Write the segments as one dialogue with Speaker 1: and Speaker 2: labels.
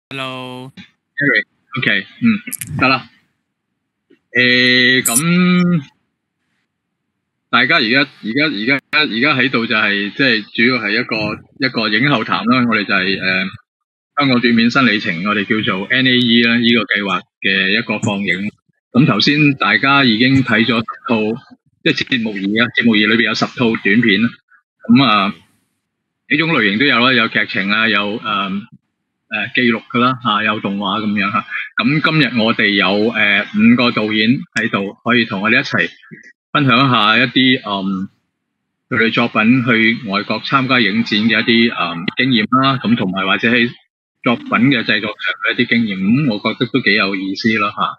Speaker 1: Hello，Eric，OK，得啦。咁大家而家喺度就係即係主要係一個影後談啦。我哋就係香港短片新里程，我哋叫做 NAE 啦，呢個計劃嘅一個放映。咁頭先大家已經睇咗10套，即係節目2啊，節目2裏邊有10套短片啦。咁呢種類型都有啦，有劇情啊，有記錄噶啦嚇，有動畫咁樣嚇。咁今日我哋有5個導演喺度，可以同我哋一齊分享一下一啲佢哋作品去外國參加影展嘅一啲經驗啦。咁同埋或者喺作品嘅製作上嘅一啲經驗，咁我覺得都幾有意思啦嚇。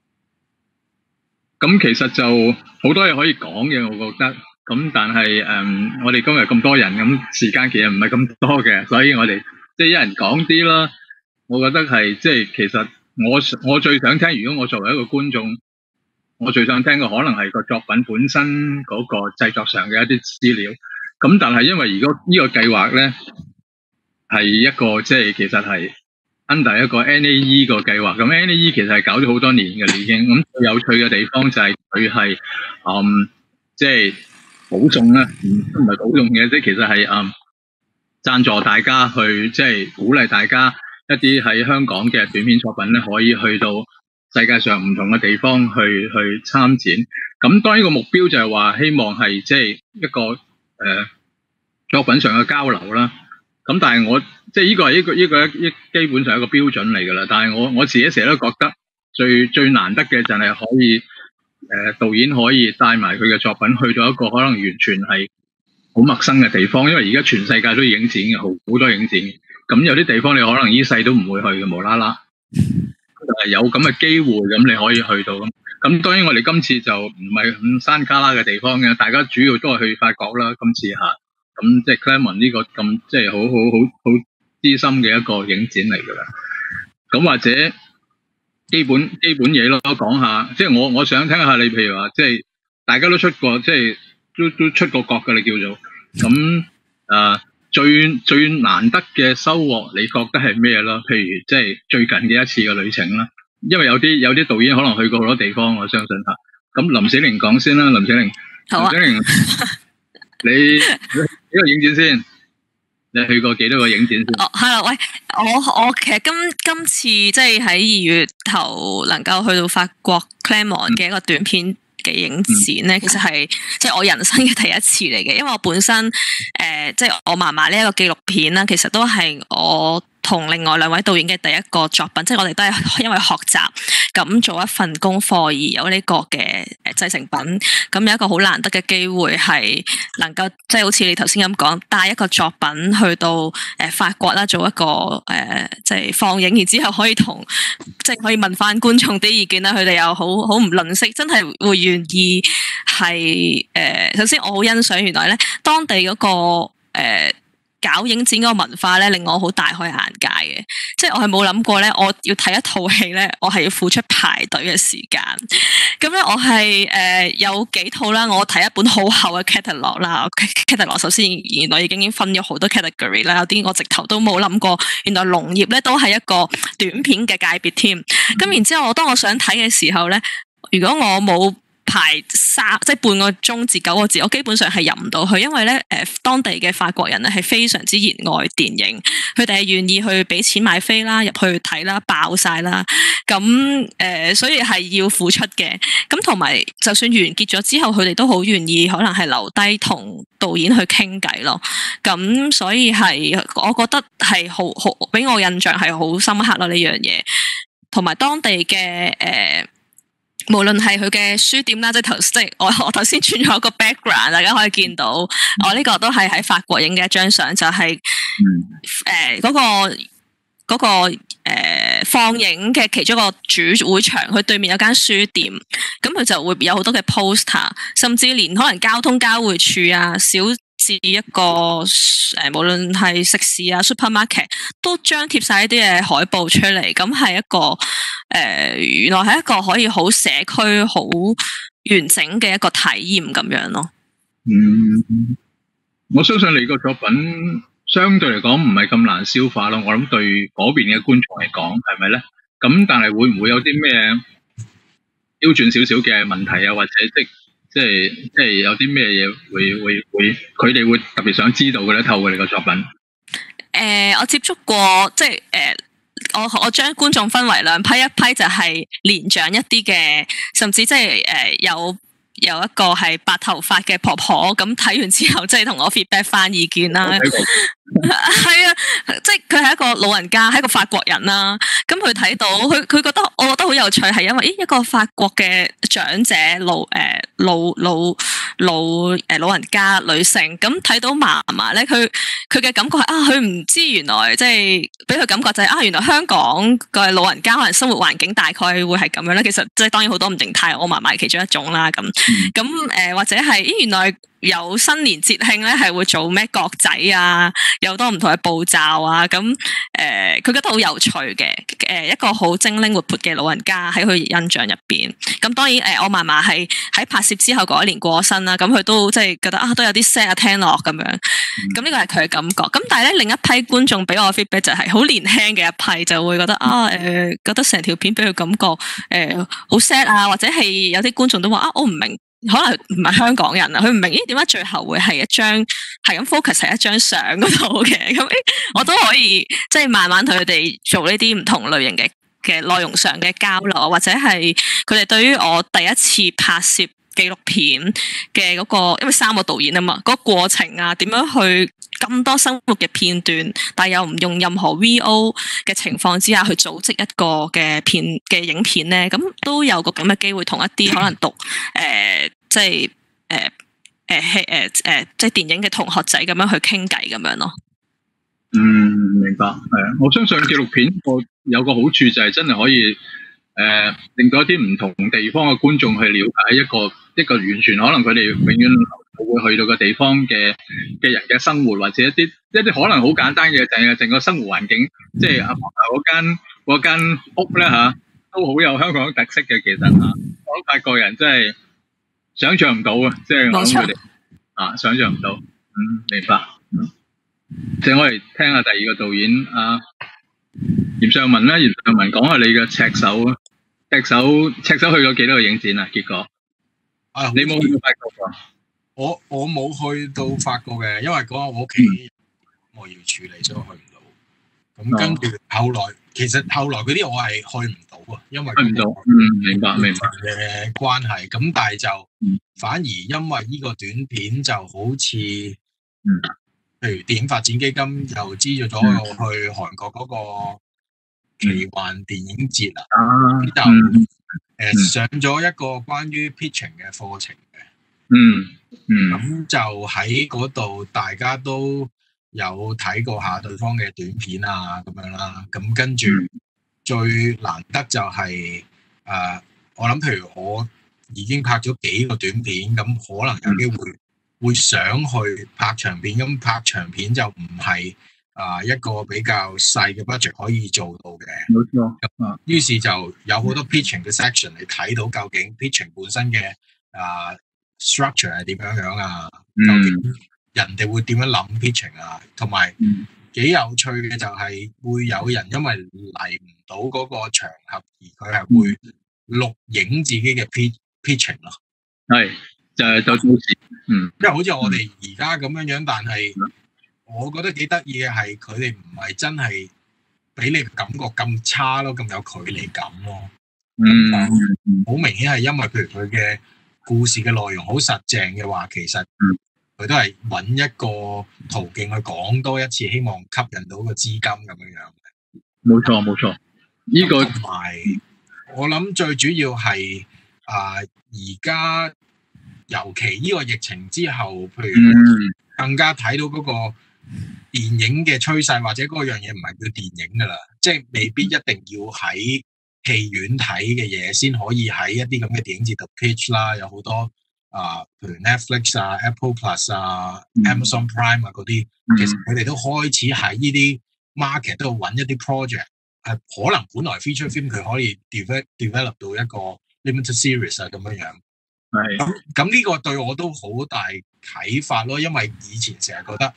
Speaker 1: 咁其實就好多嘢可以講嘅，我覺得。咁但係我哋今日咁多人，咁時間其實唔係咁多嘅，所以我哋即係一人講啲啦。我覺得係即係其實我最想聽，如果我作為一個觀眾，我最想聽嘅可能係個作品本身嗰個製作上嘅一啲資料。咁但係因為如果呢個計劃咧係一個即係其實係 under 一個 NAE 個計劃，咁 NAE 其實係搞咗好多年嘅啦已經。咁最有趣嘅地方就係佢係即係保送啦，唔係保送嘅，即係其實係贊助大家去，即係鼓勵大家一啲喺香港嘅短片作品咧，可以去到世界上唔同嘅地方去參展。咁當然個目標就係話希望係即係一個作品上嘅交流啦。咁但係我即係呢個係一基本上一個標準嚟㗎啦。但係我自己成日都覺得最難得嘅就係可以導演可以帶埋佢嘅作品去到一個可能完全係好陌生嘅地方，因為而家全世界都影展嘅，好多影展。咁有啲地方你可能呢世都唔會去嘅，無啦啦。有咁嘅機會，咁你可以去到咁。咁當然我哋今次就唔係咁山卡拉嘅地方嘅，大家主要都係去法國啦。今次嚇，咁即係 Claremont 呢個咁即係好資深嘅一個影展嚟㗎啦。咁或者基本嘢咯，講下，即係我想聽下你，譬如話，即係大家都出過，即係都出過國㗎，你叫做咁最難得嘅收穫，你覺得係咩咯？譬如即係最近嘅一次嘅旅程啦，因為有啲導演可能去過好多地方，我相信嚇。咁林小玲講先啦，林小玲，
Speaker 2: 好啊，
Speaker 1: 林小玲，你呢個影展先。你去過幾多個影展先？
Speaker 2: 係啦，喂，我其實今次即係喺2月頭能夠去到法國 Claremont 嘅一個短片嘅影展咧，其實係即係我人生嘅第一次嚟嘅，因為我本身即係我嫲嫲呢一個紀錄片啦，其實都係我同另外2位導演嘅第一個作品，即係我哋都係因為學習咁做一份功課而有呢個嘅製成品。咁有一個好難得嘅機會係能夠即係好似你頭先咁講，帶一個作品去到法國啦，做一個即係放映，然之後可以即係可以問翻觀眾啲意見啦。佢哋又好唔吝嗇，真係會願意係首先我好欣賞原來咧當地嗰個搞影展嗰個文化咧，令我好大開眼界嘅。即係我係冇諗過咧，我要睇一套戲咧，我係要付出排隊嘅時間。咁咧，我係有幾套啦，我睇一本好厚嘅 catalog 啦。catalog 首先原來已經分咗好多 category 啦，有啲我直頭都冇諗過，原來農業咧都係一個短片嘅界別添。咁然之後，當我想睇嘅時候咧，如果我冇排即係半個鐘至9個字，我基本上係入唔到去，因為咧當地嘅法國人咧係非常之熱愛電影，佢哋係願意去俾錢買飛啦，入去睇啦，爆晒啦，咁所以係要付出嘅。咁同埋就算完結咗之後，佢哋都好願意可能係留低同導演去傾偈咯。咁所以係我覺得係好俾我印象係好深刻咯呢樣嘢，同埋當地嘅無論係佢嘅書店啦，即係我頭先轉咗一個 background， 大家可以見到，我呢個都係喺法國影嘅一張相，就係嗰個放映嘅其中一個主會場，佢對面有間書店，咁佢就會有好多嘅 poster， 甚至連可能交通交匯處啊，小至一個無論係食肆啊 supermarket 都張貼晒一啲嘅海報出嚟，咁係一個原來係一個可以好社區好完整嘅一個體驗咁樣咯。
Speaker 1: 我相信你個作品相對嚟講唔係咁難消化咯。我諗對嗰邊嘅觀眾嚟講係咪咧？咁但係會唔會有啲咩刁鑽少少嘅問題啊？或者即係有啲咩嘢會佢哋會特別想知道嘅咧？透過你個作品。
Speaker 2: 我接觸過即係我將觀眾分為兩批，一批就係年長一啲嘅，甚至即係有一個係白頭髮嘅婆婆，咁睇完之後即係同我 feedback 翻意見啦。係啊，即係佢係一個老人家，係一個法國人啦。咁佢睇到佢覺得我覺得好有趣，係因為一個法國嘅長者老人家女性，咁睇到嫲嫲咧，佢嘅感覺係佢唔知原來即係俾佢感覺就係原來香港嘅老人家可能生活環境大概會係咁樣咧。其實即係當然好多唔定態，我嫲嫲係其中一種啦。咁或者係原來有新年節慶咧係會做咩角仔啊，有好多唔同嘅步驟啊。咁佢覺得好有趣嘅，一個好精靈活潑嘅老人家喺佢印象入邊。咁當然我嫲嫲係喺拍攝之後嗰一年過咗身啦，咁佢都即係覺得都有啲 sad 啊，聽落咁樣。咁呢個係佢嘅感覺。咁但係咧另一批觀眾俾我 feedback 就係好年輕嘅一批，就會覺得覺得成條片俾佢感覺好 sad 啊，或者係有啲觀眾都話我唔明。可能唔係香港人啊，佢唔明點解最後會係一張係咁 focus 喺一張相嗰度嘅。咁我都可以即係慢慢同佢哋做呢啲唔同類型嘅內容上嘅交流，或者係佢哋對於我第一次拍攝紀錄片嘅嗰個，因為3個導演啊嘛，嗰個過程啊，點樣去咁多生活嘅片段，但又唔用任何 VO 嘅情況之下去組織一個嘅影片咧，咁都有個咁嘅機會同一啲可能讀即係即係電影嘅同學仔咁樣去傾偈咁樣咯。
Speaker 1: 明白。我相信紀錄片有個好處就係真係可以令到一啲唔同地方嘅觀眾去了解一個完全可能佢哋永遠會去到個地方嘅人嘅生活，或者一啲可能好簡單嘅整個生活環境，即係阿婆嗰間屋咧都好有香港特色嘅。其實我諗法國人真係想象唔到啊，即係我諗佢哋想象唔到。明白。請我哋聽下第二個導演嚴尚文啦。嚴尚文講下你嘅赤手啊。赤手去咗幾多個影展啊？結果你冇去到法國啊？
Speaker 3: 我冇去到法國嘅，因為嗰日我屋企我要處理，所以我去唔到。咁跟住後來嗰啲我係去唔到啊，因為去唔到。明白嘅關係。咁但係就反而因為呢個短片就好似譬如電影發展基金又資助咗我去韓國嗰個奇幻電影節啊，就上咗一個關於 pitching 嘅課程嘅。咁就喺嗰度大家都有睇過下對方嘅短片啊咁樣啦。咁跟住最難得就係我諗譬如我已經拍咗幾個短片，咁可能有機會想去拍長片。咁拍長片就唔係一個比較細嘅 budget 可以做到嘅。冇錯。於是就有好多 pitching 嘅 section 你睇到究竟 pitching 本身嘅structure 係點樣啊？究竟人哋會點樣諗 pitching 啊？同埋幾有趣嘅就係會有人因為嚟唔到嗰個場合，而佢係會錄影自己嘅 pitching 咯。係就到時因為好似我哋而家咁樣，但係我覺得幾得意嘅係佢哋唔係真係俾你感覺咁差咯，咁有距離感咯。好明顯係因為譬如佢嘅故事嘅內容好實淨嘅話，其實佢都係揾一個途徑去講多一次，希望吸引到個資金咁樣樣嘅。冇錯，呢個同埋我諗最主要係而家尤其呢個疫情之後，譬如更加睇到嗰個電影嘅趨勢，或者嗰樣嘢唔係叫電影噶啦，即係未必一定要喺戲院睇嘅嘢先可以喺一啲咁嘅電影節度 pitch 啦。有好多譬如 Netflix 啊、Apple Plus 啊、Amazon Prime 啊嗰啲，其實佢哋都開始喺呢啲 market 都揾一啲 project， 可能本來 feature film 佢可以 develop 到一個 limited series 啊咁樣樣。咁呢個對我都好大啟發咯，因為以前成日覺得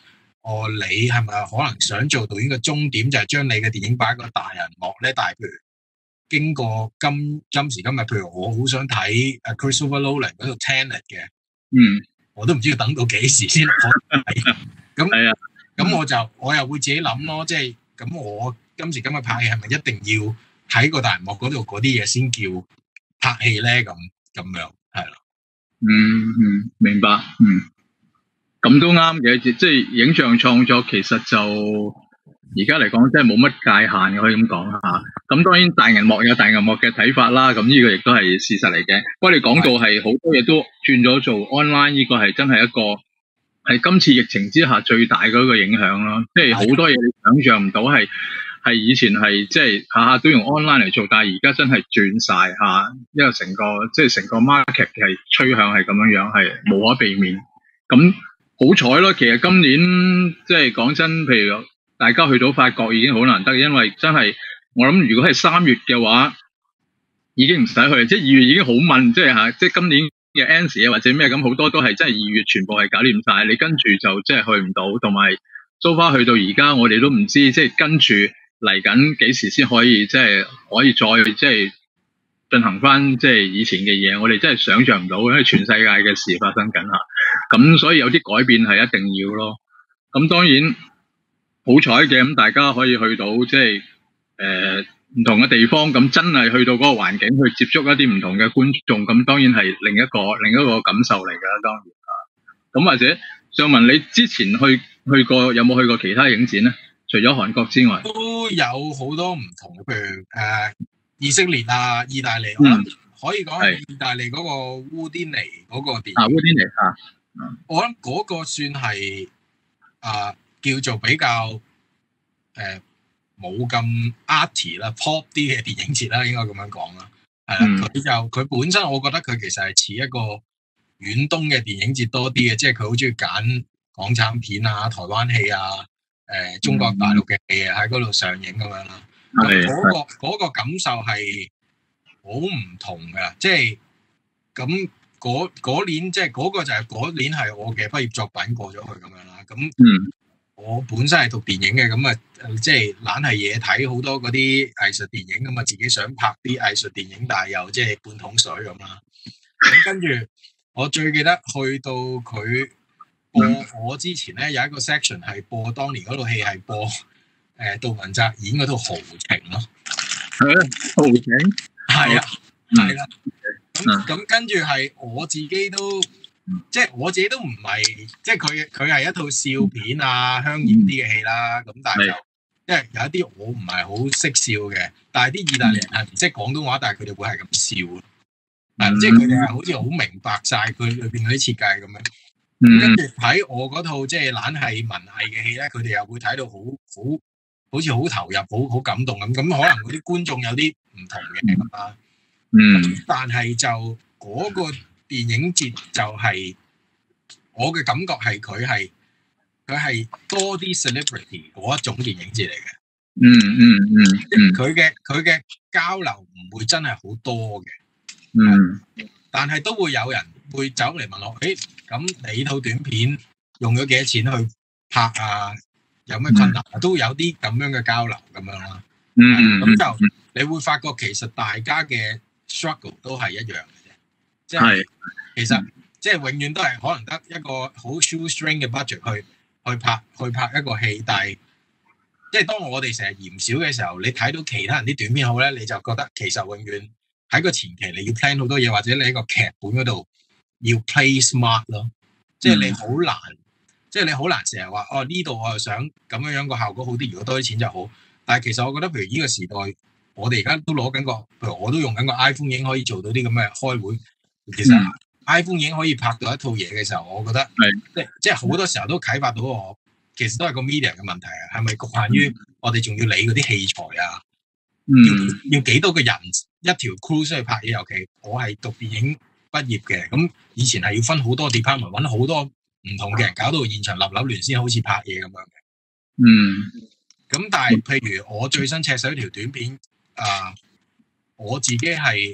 Speaker 3: 你係咪可能想做導演嘅終點就係將你嘅電影擺喺個大銀幕咧？但係譬如經過今時今日，譬如我好想睇Christopher Nolan 嗰套 Tenet 嘅，我都唔知要等到幾時先可以睇。咁係啊，咁我又會自己諗咯，即係咁我今時今日拍戲係咪一定要喺個大銀幕嗰度嗰啲嘢先叫拍戲咧？咁樣係啦。
Speaker 1: 明白。咁都啱嘅，即係影像創作其實就而家嚟講，真係冇乜界限嘅，可以咁講下。咁當然大銀幕有大銀幕嘅睇法啦，咁呢個亦都係事實嚟嘅。不過你講到係好多嘢都轉咗做 online， 呢個係真係一個係今次疫情之下最大嗰個影響咯。即係好多嘢你想象唔到係以前係即係下下都用 online 嚟做，但係而家真係轉晒嚇，因為成個 market 係趨向係咁樣，係無可避免。咁好彩咯，其實今年即係講真，譬如大家去到法國已經好難得，因為真係我諗，如果係3月嘅話，已經唔使去，即係2月已經好悶，即係今年嘅 Ans 啊或者咩咁好多都係真係2月全部係搞掂晒，你跟住就即係去唔到，同埋 so far 去到而家，我哋都唔知即係跟住嚟緊幾時先可以即係可以再即係進行翻即係以前嘅嘢，我哋真係想象唔到，因為全世界嘅事發生緊嚇，咁所以有啲改變係一定要咯。咁當然好彩嘅，咁大家可以去到即係唔同嘅地方，咁真係去到嗰個環境去接觸一啲唔同嘅觀眾，咁當然係另一個感受嚟㗎，當然啊。咁或者想問你之前去過有冇去過其他影展咧？除咗韓國之外，
Speaker 3: 都有好多唔同嘅，譬如以色列啊、意大利，我諗可以講係意大利嗰個烏甸尼嗰個電影。烏甸尼我諗嗰個算係叫做比較冇咁 arty 啦、pop 啲嘅電影節啦，應該咁樣講啦。係啦，佢本身我覺得佢其實係似一個遠東嘅電影節多啲嘅，即係佢好中意揀港產片啊、台灣戲啊、中國大陸嘅戲喺嗰度上映咁樣啦。嗰個感受係好唔同嘅，即係咁嗰年即係嗰個就係嗰年係我嘅畢業作品過咗去咁樣啦。咁我本身係讀電影嘅，咁啊即係懶係嘢睇好多嗰啲藝術電影咁啊，自己想拍啲藝術電影，但係又即係半桶水咁啦。咁跟住我最記得去到佢播我之前咧，有一個 section 係播當年嗰套戲係播杜汶澤演嗰套豪情咯。
Speaker 1: 豪情
Speaker 3: 係啊，係啦。咁跟住係我自己都。即係我自己都唔係，即係佢係一套笑片啊，香豔啲嘅戲啦。咁但係就因為有一啲我唔係好識笑嘅，但係啲意大利人係唔識廣東話，但係佢哋會係咁笑。即係佢哋係好似好明白晒佢裏邊嗰啲設計咁樣。跟住睇我嗰套即係懶係文藝嘅戲咧，佢哋又會睇到好似好投入、好感動咁。咁可能嗰啲觀眾有啲唔同嘅啦。但係就嗰個電影節就係我嘅感覺係佢係多啲 celebrity 嗰一種電影節嚟嘅。佢嘅交流唔會真係好多嘅。但係都會有人會走嚟問我，咁你套短片用咗幾多錢去拍啊？有咩困難啊？都有啲咁樣嘅交流咁樣啦。咁就你會發覺其實大家嘅 struggle 都係一樣嘅啫，即係其實即係永遠都係可能得一個好 shoestring 嘅 budget 去拍一個戲，但係即係當我哋成日嫌少嘅時候，你睇到其他人啲短片好咧，你就覺得其實永遠喺個前期你要 plan 好多嘢，或者你喺個劇本嗰度要 play smart 咯，即係你好難，即係你好難成日話呢度我又想咁樣個效果好啲，如果多啲錢就好。但係其實我覺得，譬如呢個時代，我哋而家都攞緊譬如我都用緊個 iPhone 已經可以做到啲咁嘅開會。其實 iPhone 已經可以拍到一套嘢嘅時候，我覺得即係好多時候都啟發到我，其實都係個 media 嘅問題啊。係咪局限於我哋仲要理嗰啲器材啊？要幾多個人一條 crew 出去拍嘢？尤其我係讀電影畢業嘅，咁以前係要分好多 department， 揾好多唔同嘅人，搞到現場立亂先好似拍嘢咁樣嘅。咁但係譬如我最新赤手條短片我自己係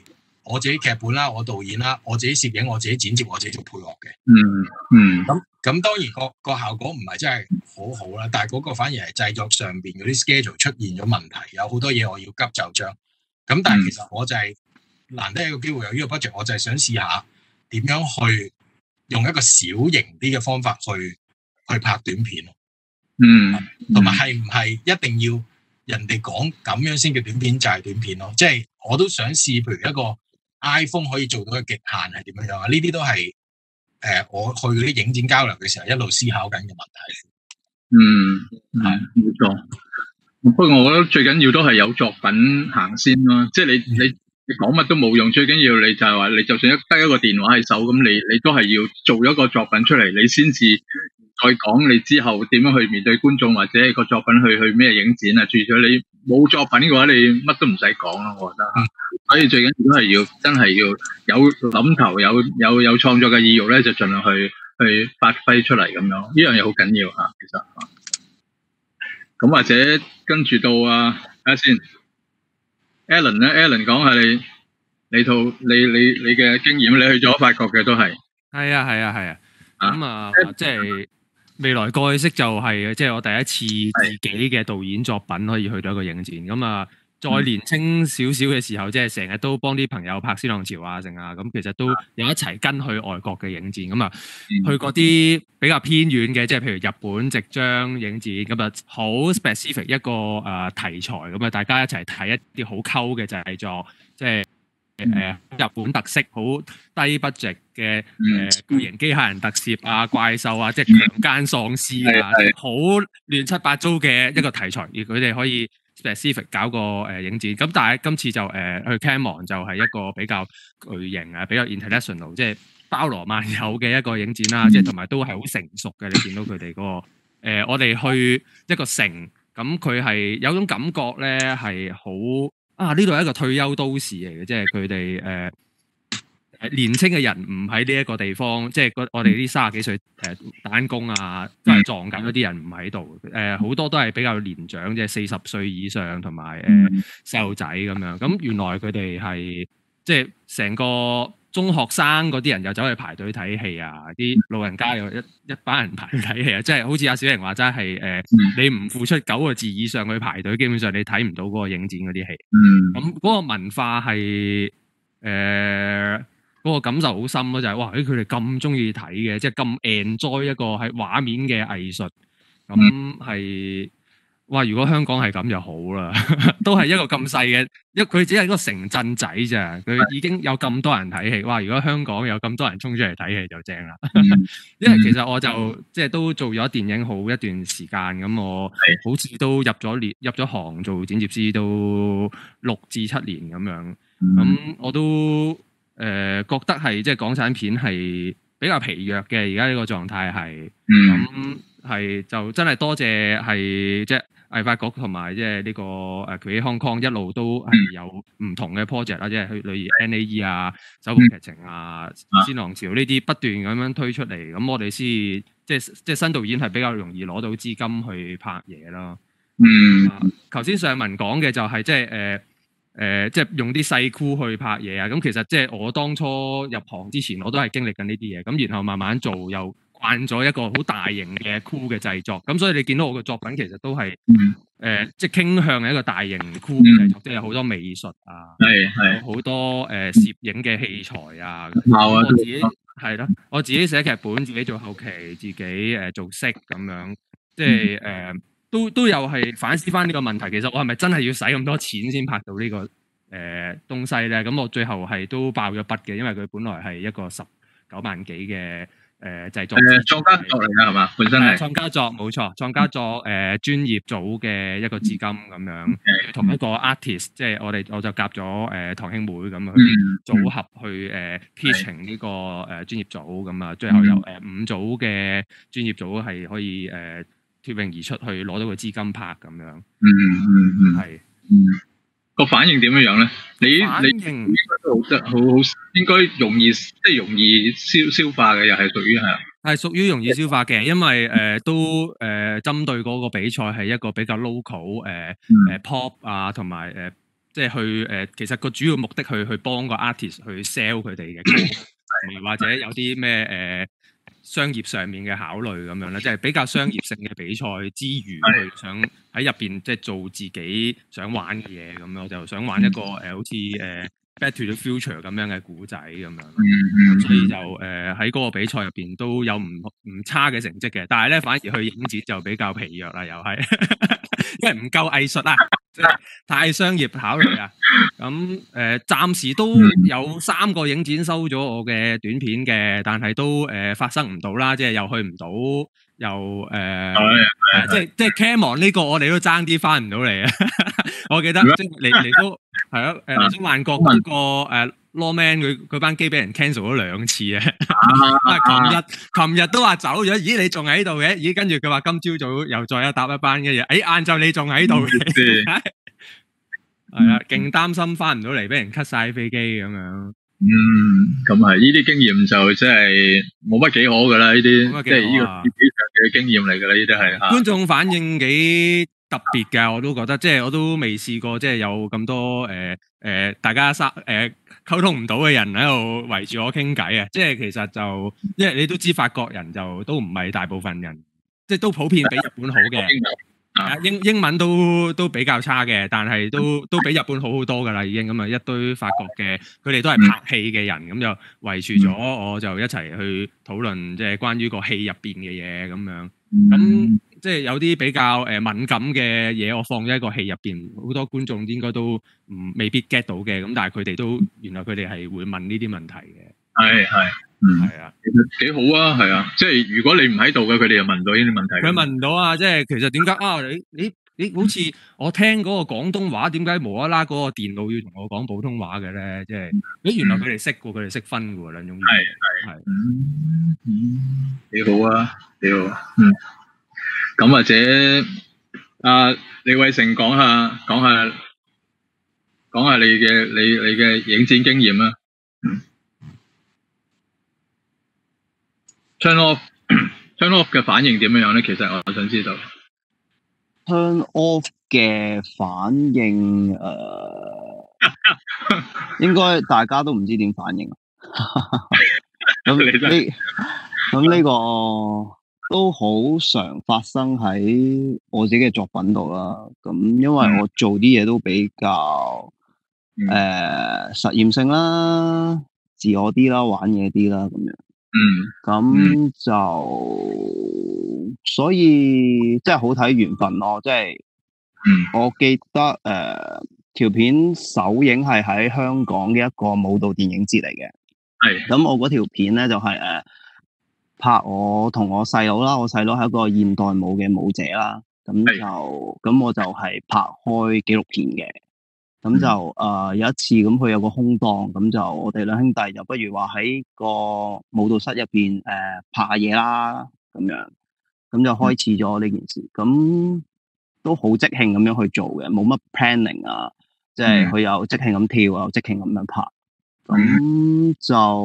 Speaker 3: 我自己劇本啦，我導演啦，我自己攝影，我自己剪接，我自己做配樂嘅。咁當然個效果唔係真係好好啦，但係嗰個反而係製作上邊嗰啲 schedule 出現咗問題，有好多嘢我要急就章。咁但係其實我就係難得有個機會有呢個 budget，我就係想試下點樣去用一個小型啲嘅方法去拍短片咯。同埋係唔係一定要人哋講咁樣先叫短片就係短片咯？即係我都想試，譬如一個 iPhone 可以做到嘅極限係點樣樣啊？呢啲都係我去嗰啲影展交流嘅時候一路思考緊嘅問題。
Speaker 1: 係冇錯。不過我覺得最緊要都係有作品行先咯，即係你講乜都冇用，最緊要你就係話你就算得一個電話喺手，咁你都係要做一個作品出嚟，你先至再講你之後點樣去面對觀眾或者個作品去咩影展啊？除咗你冇作品嘅話，你乜都唔使講咯，我覺得。所以最緊要都係要真係要有諗頭，有創作嘅意欲咧，就盡量去發揮出嚟咁樣，呢樣嘢好緊要嚇，其實。咁或者跟住到睇下先 ，Alan 咧 ，Alan 講下你嘅經驗，你去咗法國嘅都係。
Speaker 4: 係啊。咁即係未來過去式就係即係我第一次自己嘅導演作品可以去到一個影展。咁再年青少少嘅時候，即係成日都幫啲朋友拍《鮮浪潮》啊，成啊，咁其實都有一齊跟去外國嘅影展。去嗰啲比較偏遠嘅，即係譬如日本即將影展，咁好 specific 一個題材，咁大家一齊睇一啲好溝嘅製作，即係日本特色好低 budget 嘅巨型機械人特攝啊、怪獸啊，即係強姦喪屍啊，好亂七八糟嘅一個題材，而佢哋可以 specific 搞個影展。咁但係今次就去 CanMon 就係一個比較巨型啊、比較 international， 即係包羅萬有嘅一個影展啦，即係同埋都係好成熟嘅。你見到佢哋嗰個我哋去一個城，咁佢係有種感覺咧，係好呢度係一個退休都市嚟嘅，即係佢哋年青嘅人唔喺呢一個地方，即係我哋啲30幾歲打緊工啊，都係撞緊嗰啲人唔喺度，好多都係比較年長，即係40歲以上同埋細路仔咁樣。咁原來佢哋係即係成個中學生嗰啲人又走去排隊睇戲啊，啲老人家又一班人排隊睇戲啊，即係好似阿小瑩話齋係你唔付出9個字以上去排隊，基本上你睇唔到嗰個影展嗰啲戲。咁嗰個文化係嗰個感受好深咯，就係哇！佢哋咁中意睇嘅，即係咁 enjoy 一個係畫面嘅藝術，咁係哇！如果香港係咁就好啦，都係一個咁細嘅，佢只係一個城鎮仔咋，佢已經有咁多人睇戲，哇！如果香港有咁多人衝出嚟睇戲就正啦，因為其實我就即係都做咗電影好一段時間，咁我好似都入咗行做剪接師都6至7年咁樣，咁我都覺得係即係港產片係比較疲弱嘅，而家呢個狀態係，咁係就真係多謝係即係藝發局同埋即係呢個Create Hong Kong 一路都係有唔同嘅 project 啦，即係例如 NAE 啊、首部劇情啊、鮮浪潮呢啲不斷咁樣推出嚟，咁我哋先即係新導演係比較容易攞到資金去拍嘢咯。頭先上文講嘅就係即係即係用啲細 crew 去拍嘢啊！咁其實即係我當初入行之前，我都係經歷緊呢啲嘢，咁然後慢慢做，又慣咗一個好大型嘅 crew 嘅製作，咁所以你見到我嘅作品其實都係即係傾向係一個大型 crew 嘅製作，即係有好多美術啊，有好多攝影嘅器材啊，我自己係咯，我自己寫劇本，自己做後期，自己做色咁樣，即係都有係反思翻呢個問題，其實我係咪真係要使咁多錢先拍到呢個東西咧？咁我最後係都爆咗筆嘅，因為佢本來係一個19萬幾嘅製作。
Speaker 1: 創家作嚟㗎係嘛？本身係創
Speaker 4: 家作冇錯，創家作專業組嘅一個資金咁樣，同一個 artist， 即係我就夾咗堂兄妹咁去組合去pitching 呢個專業組咁啊，最後有5組嘅專業組係可以脫穎而出去攞到個資金拍咁樣，係，
Speaker 1: 個反應點樣咧？你應該都好，應該容易即係容易消化嘅，又係屬於
Speaker 4: 係屬於容易消化嘅，因為都針對嗰個比賽係一個比較 local pop 啊，同埋即係去其實個主要目的去幫個 artist 去 sell 佢哋嘅歌，或者有啲咩商業上面嘅考慮咁樣咧，即係比較商業性嘅比賽之餘，去想喺入邊即係做自己想玩嘅嘢咁樣，我就想玩一個好似Back to the Future 咁樣嘅古仔咁樣，咁所以就喺嗰個比賽入邊都有唔差嘅成績嘅，但係咧反而去影展就比較疲弱啦，又係因為唔夠藝術啊，即係太商業考慮啊。咁暫時都有3個影展收咗我嘅短片嘅，但係都發生唔到啦，即係又去唔到，又即係 Camon 呢個我哋都爭啲翻唔到嚟啊！我記得即係嚟都係咯，嚟咗萬國嗰個Lawman 佢班機俾人 cancel 咗2次啊！琴日都話走咗，咦你仲喺度嘅？咦跟住佢話今朝早又再搭一班嘅嘢，晏晝你仲喺度嘅，係啊，勁擔心翻唔到嚟，俾人 cut 晒飛機咁樣。
Speaker 1: 咁係呢啲經驗就真係冇乜幾好噶啦，呢啲即係呢個自己上嘅經驗嚟噶啦，呢啲係
Speaker 4: 觀眾反應幾特別㗎，我都覺得，即係我都未試過，即係有咁多大家溝通唔到嘅人喺度圍住我傾偈啊！即係其實就，因為你都知法國人就都唔係大部分人，即係都普遍比日本好嘅。英文都比較差嘅，但係都比日本好好多㗎啦，已經咁啊一堆法國嘅，佢哋都係拍戲嘅人，咁就圍住咗，我就一齊去討論即係關於個戲入邊嘅嘢咁樣。咁即係有啲比較敏感嘅嘢，我放咗喺個戲入邊，好多觀眾應該都未必 get 到嘅，咁但係佢哋都原來佢哋係會問呢啲問題嘅。係啊，
Speaker 1: 其實幾好啊，係啊，即係如果你唔喺度嘅，佢哋又問到呢啲問題。
Speaker 4: 佢問唔到啊，即係其實點解啊？你好似我聽嗰個廣東話，點解無啦啦嗰個電腦要同我講普通話嘅咧？即係原來佢哋識嘅，佢哋識分嘅喎兩種語言。
Speaker 1: 係，幾好啊，幾好。咁或者李偉成講下你嘅影展經驗啦。Turn off 嘅反應點樣咧？其實我想知道。
Speaker 5: Turn off 嘅反應應該大家都唔知點反應。咁呢個都好常發生喺我自己嘅作品度啦。咁因為我做啲嘢都比較實驗性啦、自我啲啦、玩嘢啲啦咁樣。咁就所以即係好睇緣分咯，即係我記得條片首映係喺香港嘅一個舞蹈電影節嚟嘅。咁我嗰條片咧就係拍我同我細佬啦，我細佬係一個現代舞嘅舞者啦，咁我就係拍開紀錄片嘅。咁就有一次咁佢有個空檔，咁就我哋兩兄弟就不如話喺個舞蹈室入邊拍下嘢啦，咁樣，咁就開始咗呢件事。咁都好即興咁樣去做嘅，冇乜 planning 啊，即係佢又即興咁跳，又即興咁樣拍。咁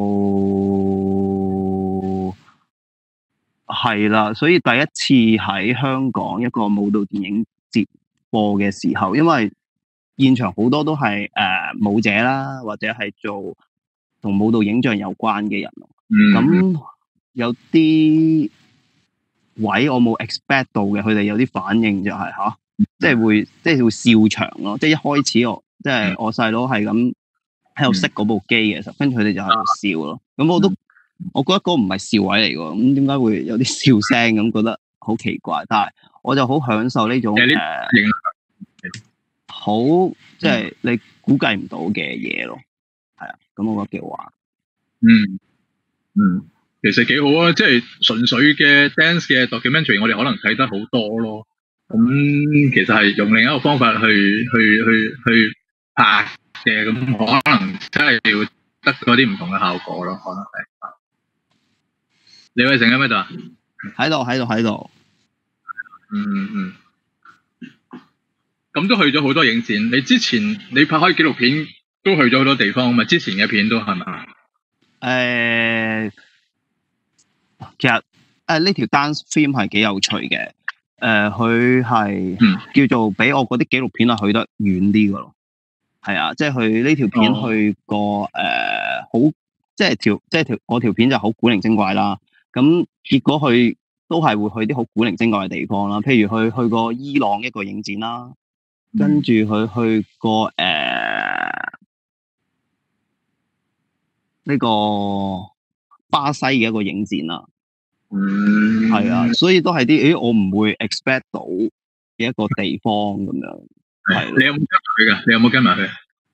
Speaker 5: 就係啦，所以第一次喺香港一個舞蹈電影節播嘅時候，因為現場好多都係舞者啦，或者係做同舞蹈影像有關嘅人。咁有啲位我冇 expect 到嘅，佢哋有啲反應就係即係會笑場咯。即係一開始即係我細佬係咁喺度熄嗰部機嘅時候，跟住佢哋就喺度笑咯。咁我覺得嗰個唔係笑位嚟㗎，咁點解會有啲笑聲咁？覺得好奇怪，但係我就好享受呢種好即係你估計唔到嘅嘢咯，係啊，咁我覺得幾好玩。
Speaker 1: 其實幾好啊，即係純粹嘅 dance 嘅 documentary，我哋可能睇得好多咯。咁其實係用另一個方法去拍嘅，咁可能真係要得嗰啲唔同嘅效果咯，可能係。李偉成喺邊度啊？
Speaker 5: 喺度。
Speaker 1: 咁都去咗好多影展。你之前你拍開紀錄片都去咗好多地方，咪之前嘅片都係咪？
Speaker 5: 其實呢條 dance film 係幾有趣嘅。佢係叫做比我嗰啲紀錄片去得遠啲㗎咯。 係啊，即係佢呢條片去過好，我條片就好古靈精怪啦。咁結果佢都係會去啲好古靈精怪嘅地方啦，譬如去過伊朗一個影展啦，跟住佢去過呢個巴西嘅一個影展啦。係啊，所以都係啲我唔會 expect 到嘅一個地方咁樣。係，
Speaker 1: 你有冇跟埋佢㗎？你有冇跟埋佢？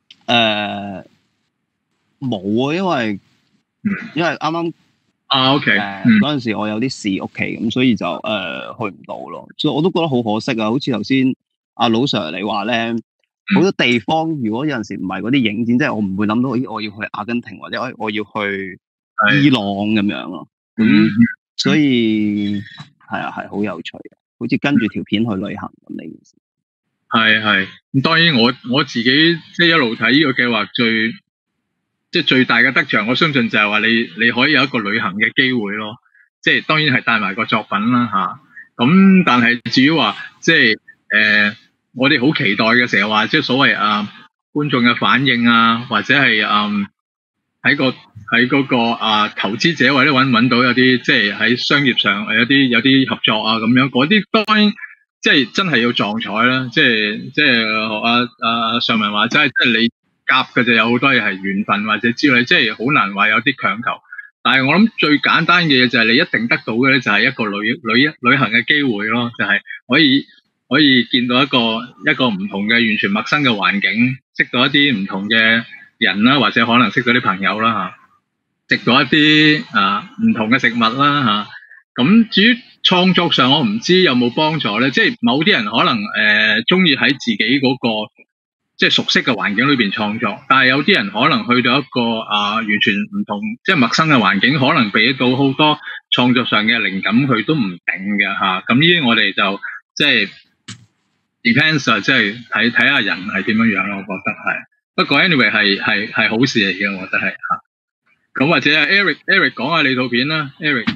Speaker 5: 冇啊，因為啱啱
Speaker 1: OK
Speaker 5: 嗰陣時我有啲事屋企咁，所以就去唔到咯。所以我都覺得好可惜啊！好似頭先阿老 Sir 你話咧，好多地方如果有陣時唔係嗰啲影展，即係我唔會諗到，我要去阿根廷或者我要去伊朗咁樣咯。咁所以係啊，係好有趣嘅，好似跟住條片去旅行咁呢件事。
Speaker 1: 係咁，當然我自己即係一路睇呢個計劃最大嘅得着，我相信就係話你可以有一個旅行嘅機會咯。即係當然係帶埋個作品啦嚇。咁但係至於話即係我哋好期待嘅成日話即係所謂觀眾嘅反應啊，或者係喺嗰個投資者或者揾到有啲即係喺商業上有啲合作啊咁樣，嗰啲當然即係真係要撞彩啦。即係學阿上文話齋，即係你夾嘅就有好多嘢係緣分或者之類，即係好難話有啲強求。但係我諗最簡單嘅嘢就係你一定得到嘅咧，就係一個旅行嘅機會咯，就係可以見到一個唔同嘅完全陌生嘅環境，識到一啲唔同嘅人啦，或者可能識到啲朋友啦嚇，食到一啲唔同嘅食物啦嚇。咁至於創作上，我唔知有冇幫助咧。即係某啲人可能中意喺自己嗰個即係熟悉嘅環境裏邊創作，但係有啲人可能去到一個完全唔同即係陌生嘅環境，可能俾到好多創作上嘅靈感，佢都唔定嘅嚇。咁呢啲我哋就即係 depends 啊，即係睇下人係點樣樣咯。我覺得係。不過 anyway 係好事嚟嘅，我覺得係嚇。咁或者Eric 講下你套片啦 ，Eric。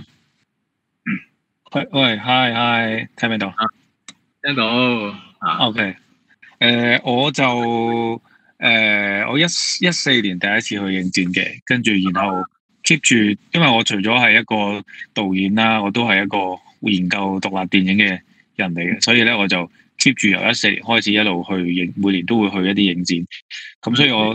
Speaker 6: 喂 ，hi， 聽唔聽到？
Speaker 1: 聽到。
Speaker 6: OK，我就我14年第一次去影展嘅，跟住然後 keep 住，因為我除咗係一個導演啦，我都係一個研究獨立電影嘅人嚟嘅，所以咧我就 keep 住由14年開始一路去影，每年都會去一啲影展。咁所以我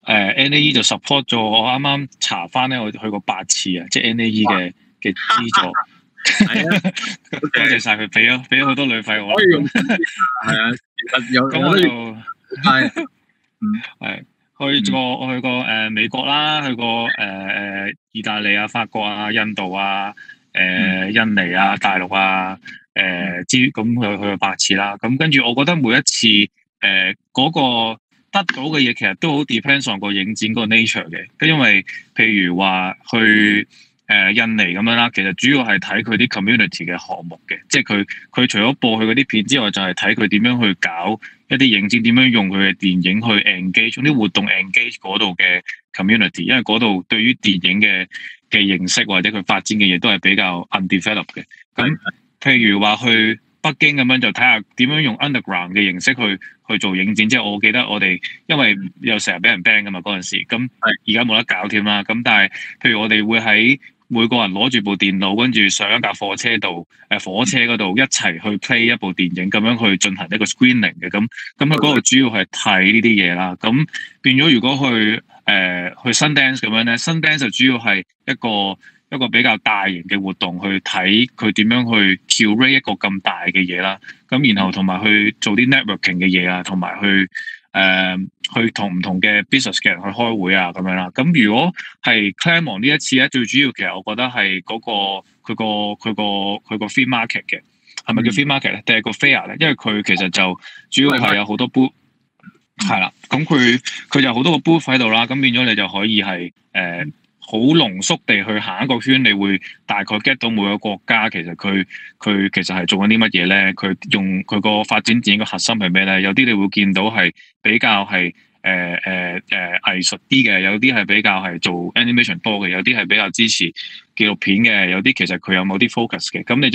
Speaker 6: NAE 就 support 咗我啱啱查翻咧，我去過8次啊，即係 NAE 嘅資助。
Speaker 1: 係啊，
Speaker 6: 多謝晒佢俾咗好多旅費我。
Speaker 1: 可以用係啊，其實有
Speaker 6: 咁我就
Speaker 1: 係
Speaker 6: 去過美國啦，去過意大利啊、法國啊、印度啊、印尼啊、大陸啊咁去過8次啦。咁跟住我覺得每一次嗰個得到嘅嘢其實都好 depends on 個影展個 nature 嘅，因為譬如話去印尼咁樣啦，其實主要係睇佢啲 community 嘅項目嘅，即係佢除咗播佢嗰啲片之外，就係睇佢點樣去搞一啲影展，點樣用佢嘅電影去 engage 啲活動 engage 嗰度嘅 community， 因為嗰度對於電影嘅認識或者佢發展嘅嘢都係比較 undeveloped 嘅。咁譬如話去北京咁樣，就睇下點樣用 underground 嘅形式去做影展。即係我記得我哋因為又成日俾人 ban 噶嘛嗰陣時，咁而家冇得搞添啦。咁但係譬如我哋會喺每個人攞住部電腦，跟住上一架火車度，火車嗰度一齊去 play 一部電影，咁樣去進行一個 screening 嘅。咁喺嗰度主要係睇呢啲嘢啦。咁變咗如果去Sundance咁樣咧，Sundance就主要係一個比較大型嘅活動，去睇佢點樣去 curate 一個咁大嘅嘢啦。咁然後同埋去做啲 networking 嘅嘢啊，同埋去同唔同嘅 business 嘅人去開會啊咁樣啦。咁如果係 Claremont 呢一次咧，最主要其實我覺得係嗰佢個 free market 嘅，係咪叫 free market 咧？定係個 fair 咧？因為佢其實就主要係有好多 booth， 係啦。咁佢就好多個 booth 喺度啦。咁變咗你就可以係好濃縮地去行一個圈，你會大概 get 到每個國家其實佢其實係做緊啲乜嘢咧？佢用佢個發展電影嘅核心係咩咧？有啲你會見到係比較係藝術啲嘅，有啲係比較係做 animation 多嘅，有啲係比較支持紀錄片嘅，有啲其實佢有某啲 focus 嘅。咁你就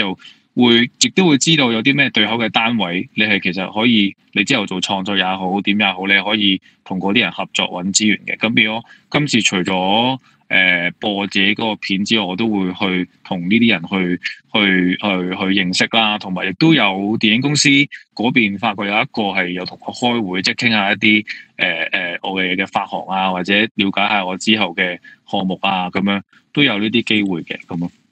Speaker 6: 亦都會知道有啲咩對口嘅單位，你係其實可以你之後做創作也好點也好，你可以同嗰啲人合作揾資源嘅。咁變咗今次除咗播自己嗰個片之外，我都會去同呢啲人去認識啦，同埋亦都有電影公司嗰邊發覺有一個係有同我開會，即係傾下一啲我嘅發行啊，或者了解下我之後嘅項目啊，咁樣都有呢啲機會嘅咁咯。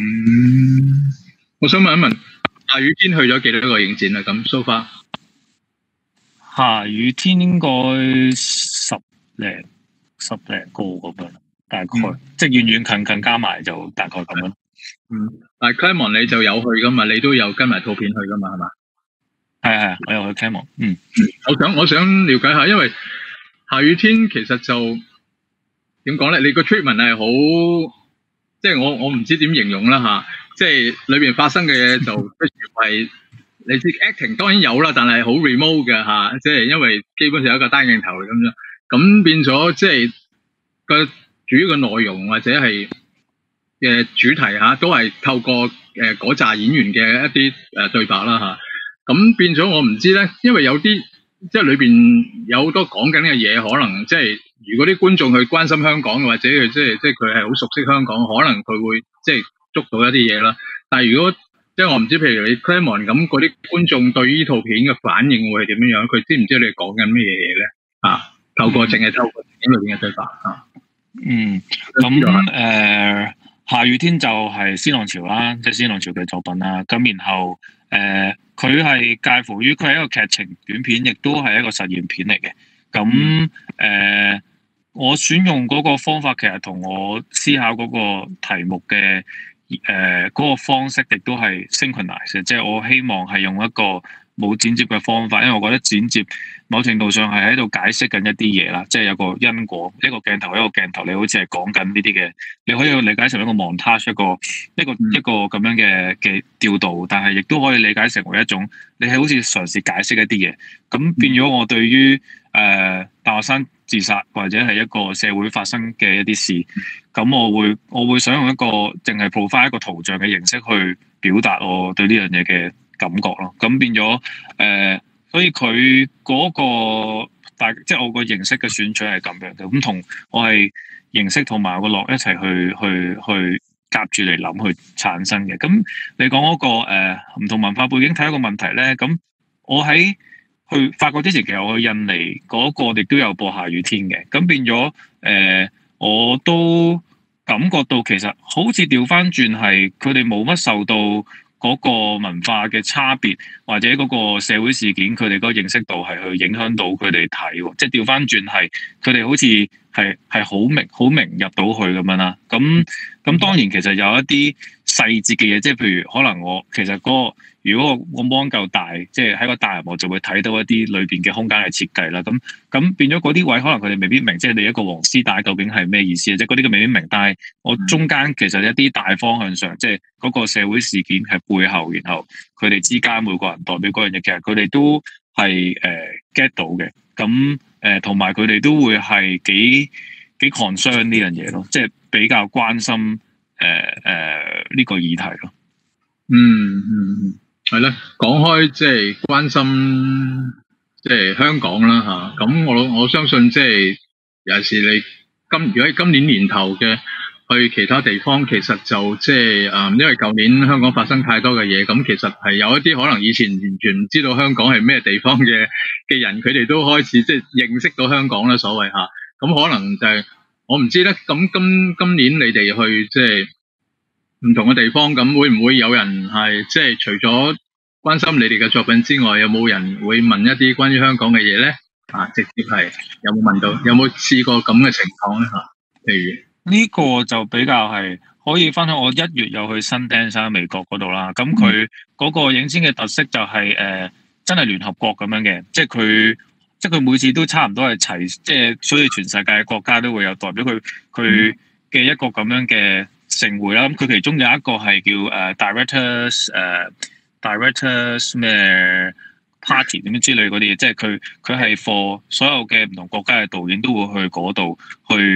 Speaker 1: 我想問一問，下雨天去咗幾多個影展啊？咁 so far
Speaker 6: 下雨天應該十零個咁樣。大概即係遠遠近近加埋就大概咁樣。
Speaker 1: 但係 Clement 你就有去噶嘛？你都有跟埋套片去噶嘛？係嘛？
Speaker 6: 係，我有去 Clement。
Speaker 1: 我想了解下，因為下雨天其實就點講咧？你個 treatment 係好，即係我唔知點形容啦嚇。即係裏邊發生嘅嘢就係你知 acting 當然有啦，但係好 remote 嘅嚇。即係因為基本上有一個單鏡頭咁樣，咁變咗即係個主要嘅內容或者係嘅主題嚇，都係透過嗰紮演員嘅一啲對白啦嚇。咁變咗我唔知咧，因為有啲即係裏邊有好多講緊嘅嘢，可能即係如果啲觀眾去關心香港，或者佢即係佢係好熟悉香港，可能佢會即係捉到一啲嘢啦。但係如果即係我唔知，譬如你 Clement 咁嗰啲觀眾對呢套片嘅反應會係點樣樣？佢知唔知你講緊咩嘢咧？淨係透過電影裏邊嘅對白
Speaker 6: 咁下雨天就係先浪潮啦，即係先浪潮嘅作品啦。咁然後佢係介乎於佢係一個劇情短片，亦都係一個實驗片嚟嘅。咁我選用嗰個方法，其實同我思考嗰個題目嘅嗰個方式，亦都係 synchronize，即係我希望係用一個冇剪接嘅方法，因為我覺得剪接某程度上係喺度解釋緊一啲嘢啦，即係有個因果，一個鏡頭一個鏡頭，你好似係講緊呢啲嘅，你可以理解成一個 montage，一個咁樣嘅調度，但係亦都可以理解成為一種你係好似嘗試解釋一啲嘢，咁變咗我對於大學生自殺或者係一個社會發生嘅一啲事，咁我會想用一個淨係 provide 一個圖像嘅形式去表達我對呢樣嘢嘅感覺咯，咁變咗所以佢嗰個即係我個形式嘅選取係咁樣嘅，咁同我係形式同埋我個樂一齊去夾住嚟諗去產生嘅。咁你講嗰個唔同文化背景睇一個問題咧，咁我喺去法國之前，其實我去印尼嗰個亦都有播下雨天嘅，咁變咗我都感覺到其實好似調翻轉係佢哋冇乜受到嗰個文化嘅差別，或者嗰個社會事件，佢哋嗰個認識度係去影響到佢哋睇喎，即係調翻轉係佢哋好似係好明入到去咁樣啦。咁當然其實有一啲細節嘅嘢，即係譬如可能我其實如果我 mon 夠大，即係喺個大屏幕就會睇到一啲裏邊嘅空間嘅設計啦。咁變咗嗰啲位，可能佢哋未必明，即係你一個黃絲帶究竟係咩意思，即係嗰啲佢未必明。但係我中間其實一啲大方向上，即係嗰個社會事件係背後，然後佢哋之間每個人代表嗰樣嘢，其實佢哋都係get 到嘅。咁同埋佢哋都會係幾 concern 呢樣嘢咯，即係比較關心呢個議題咯。
Speaker 1: 係咧，講開即係關心即係香港啦嚇，咁我相信即係尤其是你如果喺今年年頭嘅去其他地方，其實就即係因為舊年香港發生太多嘅嘢，咁其實係有一啲可能以前完全唔知道香港係咩地方嘅人，佢哋都開始即係認識到香港啦，所謂嚇，咁可能就係我唔知咧，咁今年你哋去即係唔同嘅地方，咁會唔會有人係即係除咗關心你哋嘅作品之外，有冇人會問一啲關於香港嘅嘢咧？直接係有冇問到？有冇試過咁嘅情況咧？譬如
Speaker 6: 呢個就比較係可以分享。我1月有去新丹山美國嗰度啦，咁佢嗰個影展嘅特色就係真係聯合國咁樣嘅，即係佢每次都差唔多係齊，即係所以全世界嘅國家都會有代表佢嘅一個咁樣嘅盛會啦。咁佢其中有一個係叫directors 咩 party 點樣之類嗰啲嘢，即係佢係 for 所有嘅唔同國家嘅導演都會去嗰度去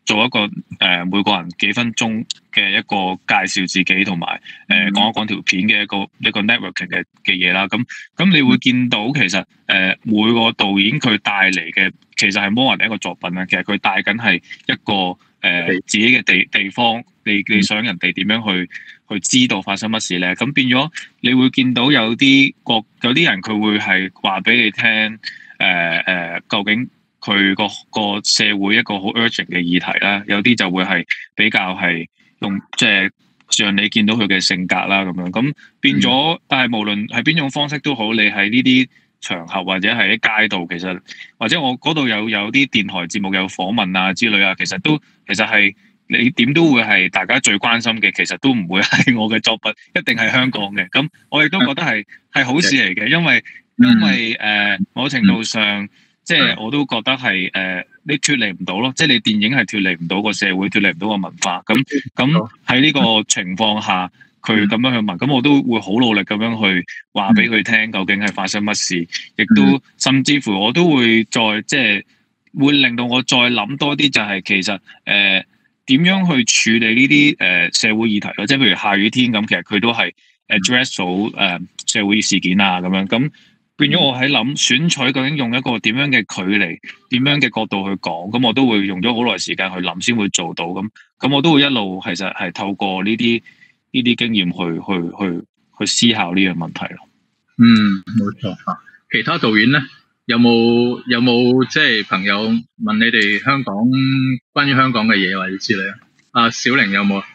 Speaker 6: 做一個每個人幾分鐘嘅一個介紹自己同埋講一講條片嘅一個 networking 嘅嘢啦。咁你會見到其實每個導演佢帶嚟嘅其實係 more than一個作品啦。其實佢帶緊係一個自己嘅地方，你想人哋點樣去知道發生乜事咧？咁變咗你會見到有啲人佢會係話俾你聽究竟佢個社會一個好 urgent 嘅議題啦，有啲就會係比較係用即係讓你見到佢嘅性格啦咁樣，咁變咗。但係無論係邊種方式都好，你喺呢啲場合或者係喺街度，其實或者我嗰度有啲電台節目有訪問啊之類啊，其實係你點都會係大家最關心嘅，其實都唔會係我嘅作品，一定係香港嘅。咁我亦都覺得係好事嚟嘅，因為某程度上。即係我都覺得係你脫離唔到咯，即係你電影係脫離唔到個社會，脫離唔到個文化。咁喺呢個情況下，佢咁樣去問，咁我都會好努力咁樣去話俾佢聽，究竟係發生乜事，亦都甚至乎我都會即係會令到我再諗多啲，就係其實點樣去處理呢啲社會議題咯，即係譬如下雨天咁，其實佢都係address 到社會事件啊咁樣咁。變咗我喺諗選取究竟用一個點樣嘅距離、點樣嘅角度去講，咁我都會用咗好耐時間去諗先會做到咁我都會一路其實係透過呢啲經驗去思考呢樣問題咯。
Speaker 1: 冇錯啊。其他導演咧有冇即係朋友問你哋關於香港嘅嘢或者之類啊？阿小玲有冇啊？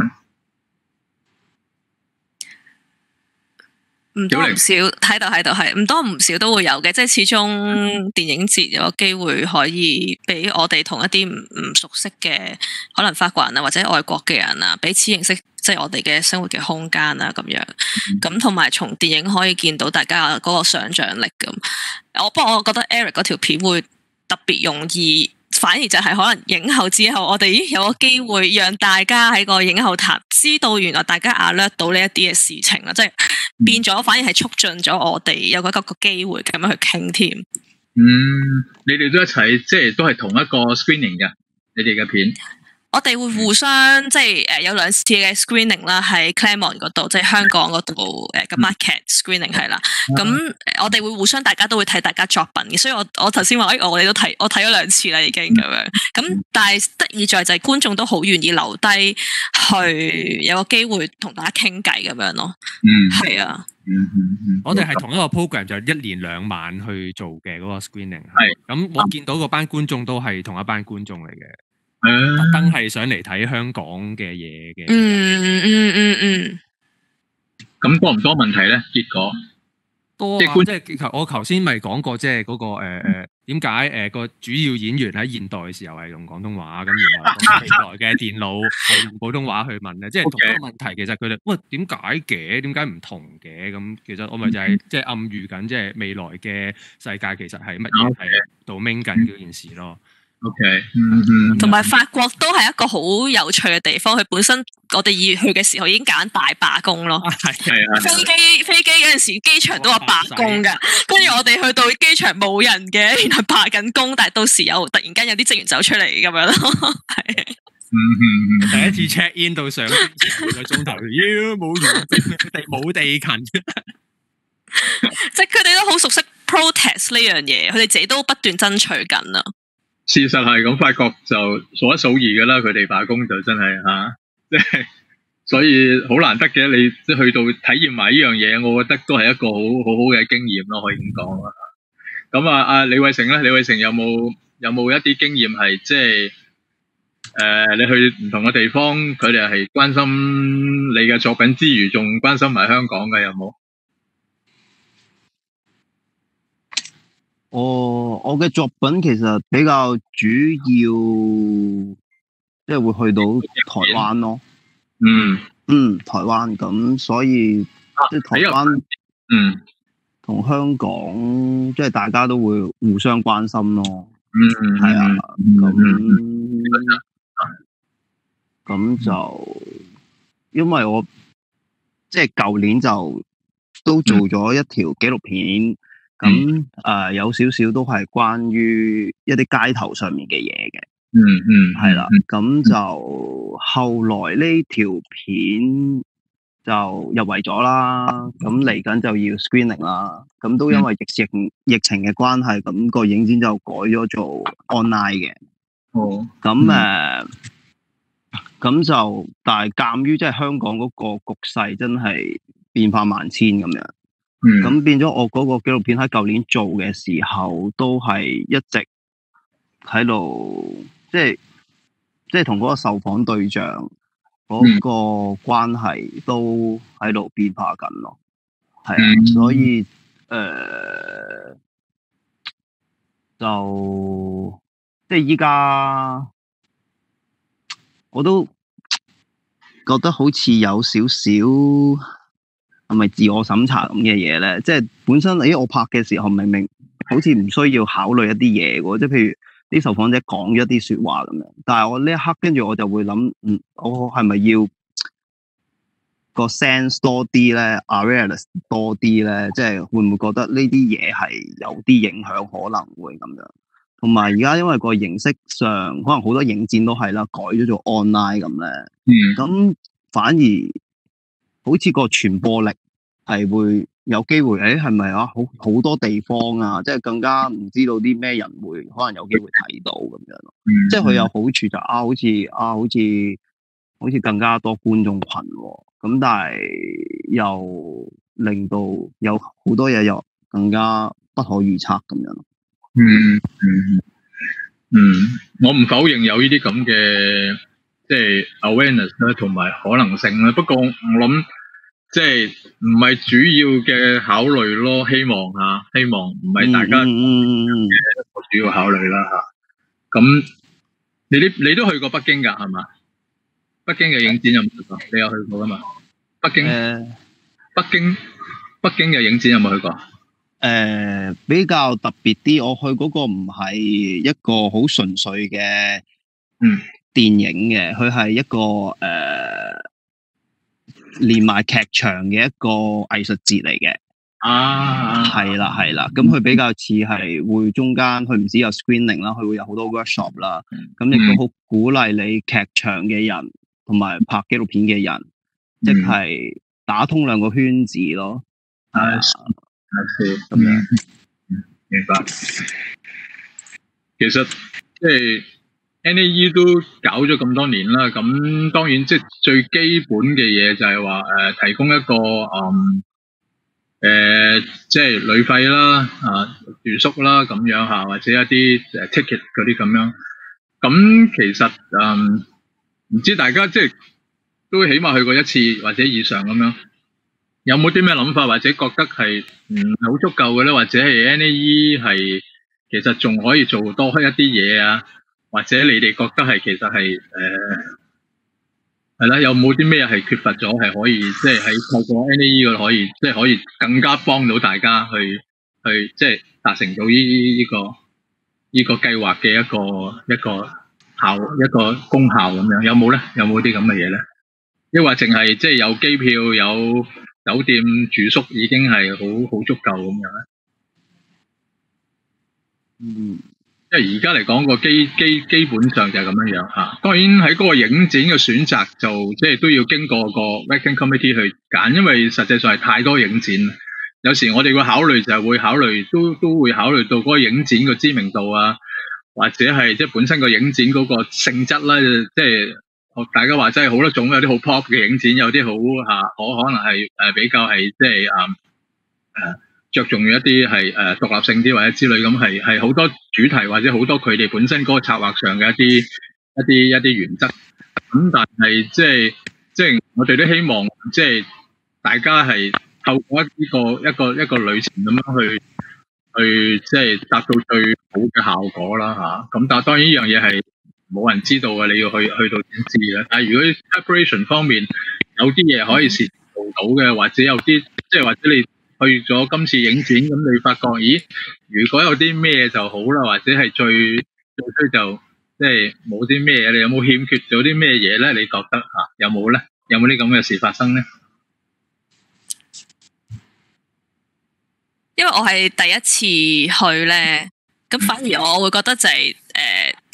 Speaker 2: 唔多唔少，喺度係唔多唔少都會有嘅，即係始終電影節有個機會可以俾我哋同一啲唔熟悉嘅可能法國人啊或者外國嘅人啊彼此認識，即係我哋嘅生活嘅空間啊咁樣，咁同埋從電影可以見到大家嗰個想像力咁。不過我覺得 Eric 嗰條片會特別容易。反而就係可能影後之後，我哋有個機會讓大家喺個影後談知道原來大家alert到呢一啲嘅事情啦，即係變咗反而係促進咗我哋有一個機會咁樣去傾添。
Speaker 1: 你哋都一齊即係都係同一個 screening 嘅，你哋嘅片。
Speaker 2: 我哋會互相即係有2次嘅 screening 啦，喺 Claremont 嗰度，即係香港嗰度嘅 market screening 係啦。咁我哋會互相大家都會睇大家作品嘅，所以我頭先話我哋都睇，我睇咗2次啦已經咁樣。咁但係得意在就係觀眾都好願意留低去有個機會同大家傾偈咁樣咯。係啊。
Speaker 4: 我哋係同一個 program 就1連2晚去做嘅嗰個 screening。係。咁我見到嗰班觀眾都係同一班觀眾嚟嘅。特登係上嚟睇香港嘅嘢嘅。
Speaker 1: 咁多唔多問題咧？結果
Speaker 4: 多啊！即係我頭先咪講過，即係嗰個點解個主要演員喺現代嘅時候係用廣東話，咁原來未來嘅電腦係用普通話去問咧，即係同一個問題。其實佢哋喂點解嘅？點解唔同嘅？咁其實我咪就係即係暗喻緊，即係未來嘅世界其實係乜嘢係domain緊嗰件事咯。
Speaker 1: OK，
Speaker 2: 同埋法國都係一個好有趣嘅地方，佢本身我哋2月去嘅時候已經搞緊大罷工咯。飛機嗰陣時，機場都話罷工㗎，跟住我哋去到機場冇人嘅，原來罷緊工，但係到時又突然間有啲職員走出嚟咁樣咯。係。
Speaker 4: 第一次 check in 到上機前2個鐘頭，冇人，佢哋冇地勤。
Speaker 2: 即係佢哋都好熟悉 protest 呢樣嘢，佢哋自己都不斷爭取緊啊。
Speaker 1: 事實係咁，法國就數一數二噶啦，佢哋罷工就真係即係所以好難得嘅。你即係去到體驗埋呢樣嘢，我覺得都係一個好嘅經驗咯，可以咁講啦。咁阿李偉成咧，李偉成有冇一啲經驗係即係你去唔同嘅地方，佢哋係關心你嘅作品之餘，仲關心埋香港嘅有冇？
Speaker 5: 我嘅作品其實比較主要，即係會去到台灣咯。台灣咁，所以即係台灣，同香港，即係大家都會互相關心咯。係啊，咁就因為我即係舊年就都做咗一條紀錄片。咁有少少都係關於一啲街頭上面嘅嘢嘅， 係啦，咁就後來呢條片就入圍咗啦，咁嚟緊就要 screening 啦，咁都因為疫情嘅關係，咁個影展就改咗做 online 嘅。咁就但係鑑於即係香港嗰個局勢真係變化萬千咁樣，咁變咗我嗰個紀錄片喺舊年做嘅時候，都係一直喺度即係同嗰個受訪對象嗰個關係都喺度變化緊咯，係啊，所以就即係依家我都覺得好似有少少係咪自我審查咁嘅嘢咧？即係本身我拍嘅時候明明好似唔需要考慮一啲嘢喎，即係譬如啲受訪者講咗一啲説話咁樣，但係我呢一刻跟住我就會諗，我係咪要個 sense 多啲咧 ，awareness 多啲咧？即係會唔會覺得呢啲嘢係有啲影響，可能會咁樣？同埋而家因為個形式上，可能好多影展都係啦，改咗做 online 咁咧，咁反而好似個傳播力係會有機會，係咪啊？好多地方啊，即係更加唔知道啲咩人會可能有機會睇到咁樣咯。即係佢有好處就好似更加多觀眾群喎，咁但係又令到有好多嘢又更加不可預測咁樣。
Speaker 1: 我唔否認有呢啲咁嘅即係 awareness 咧，同埋可能性咧。不過我諗即係唔係主要嘅考慮咯。希望唔係大家嘅主要考慮啦嚇。咁你都去過北京㗎係嘛？北京嘅影展有冇去過？你有去過㗎嘛？北京嘅影展有冇去過？
Speaker 5: 比較特別啲，我去嗰個唔係一個好純粹嘅電影嘅，佢係一個連埋劇場嘅一個藝術節嚟嘅。係啦，咁佢比較似係會中間，佢唔止有 screening 啦，佢會有好多 workshop 啦，咁亦都好鼓勵你劇場嘅人同埋拍紀錄片嘅人，即係打通兩個圈子咯。咁樣，
Speaker 1: 明白。其實即係 NAE 都搞咗咁多年啦，咁當然即係最基本嘅嘢就係話提供一個即係旅費啦，住宿啦咁樣嚇，或者一啲ticket 嗰啲咁樣。咁其實唔知大家即係都起碼去過一次或者以上咁樣。有冇啲咩諗法，或者覺得係唔係好足夠嘅咧？或者係 NAE 係其實仲可以做多一啲嘢啊？或者你哋覺得係其實係係啦，有冇啲咩係缺乏咗，係可以即係喺透過 NAE 可以即係可以更加幫到大家去即係達成到呢個計劃嘅一個功效咁樣？有冇咧？有冇啲咁嘅嘢咧？抑或淨係即係有機票有酒店住宿已經係好足夠咁樣咧？即係而家嚟講個基本上就係咁樣嚇。當然喺嗰個影展嘅選擇就即係都要經過個 Wacking Committee 去揀，因為實際上係太多影展。有時我哋會考慮就係會考慮都會考慮到嗰個影展嘅知名度啊，或者係即係本身個影展嗰個性質啦，即係。大家話真係好多種，有啲好 pop 嘅影展，有啲好可能係比較係即係着重於一啲係獨立性啲或者之類咁，係好多主題或者好多佢哋本身嗰個策劃上嘅一啲原則。咁但係即係我哋都希望即係大家係透過一個旅程咁樣去即係達到最好嘅效果啦嚇。咁但係當然呢樣嘢係冇人知道嘅，你要去到先知嘅。但係如果 preparation 方面有啲嘢可以事做到嘅，或者有啲即係或者你去咗今次影展咁，你發覺咦，如果有啲咩就好啦，或者係最衰就即係冇啲咩嘢，你有冇欠缺咗啲咩嘢咧？你覺得有冇咧？有冇啲咁嘅事發生咧？
Speaker 2: 因為我係第一次去咧，咁反而我會覺得就係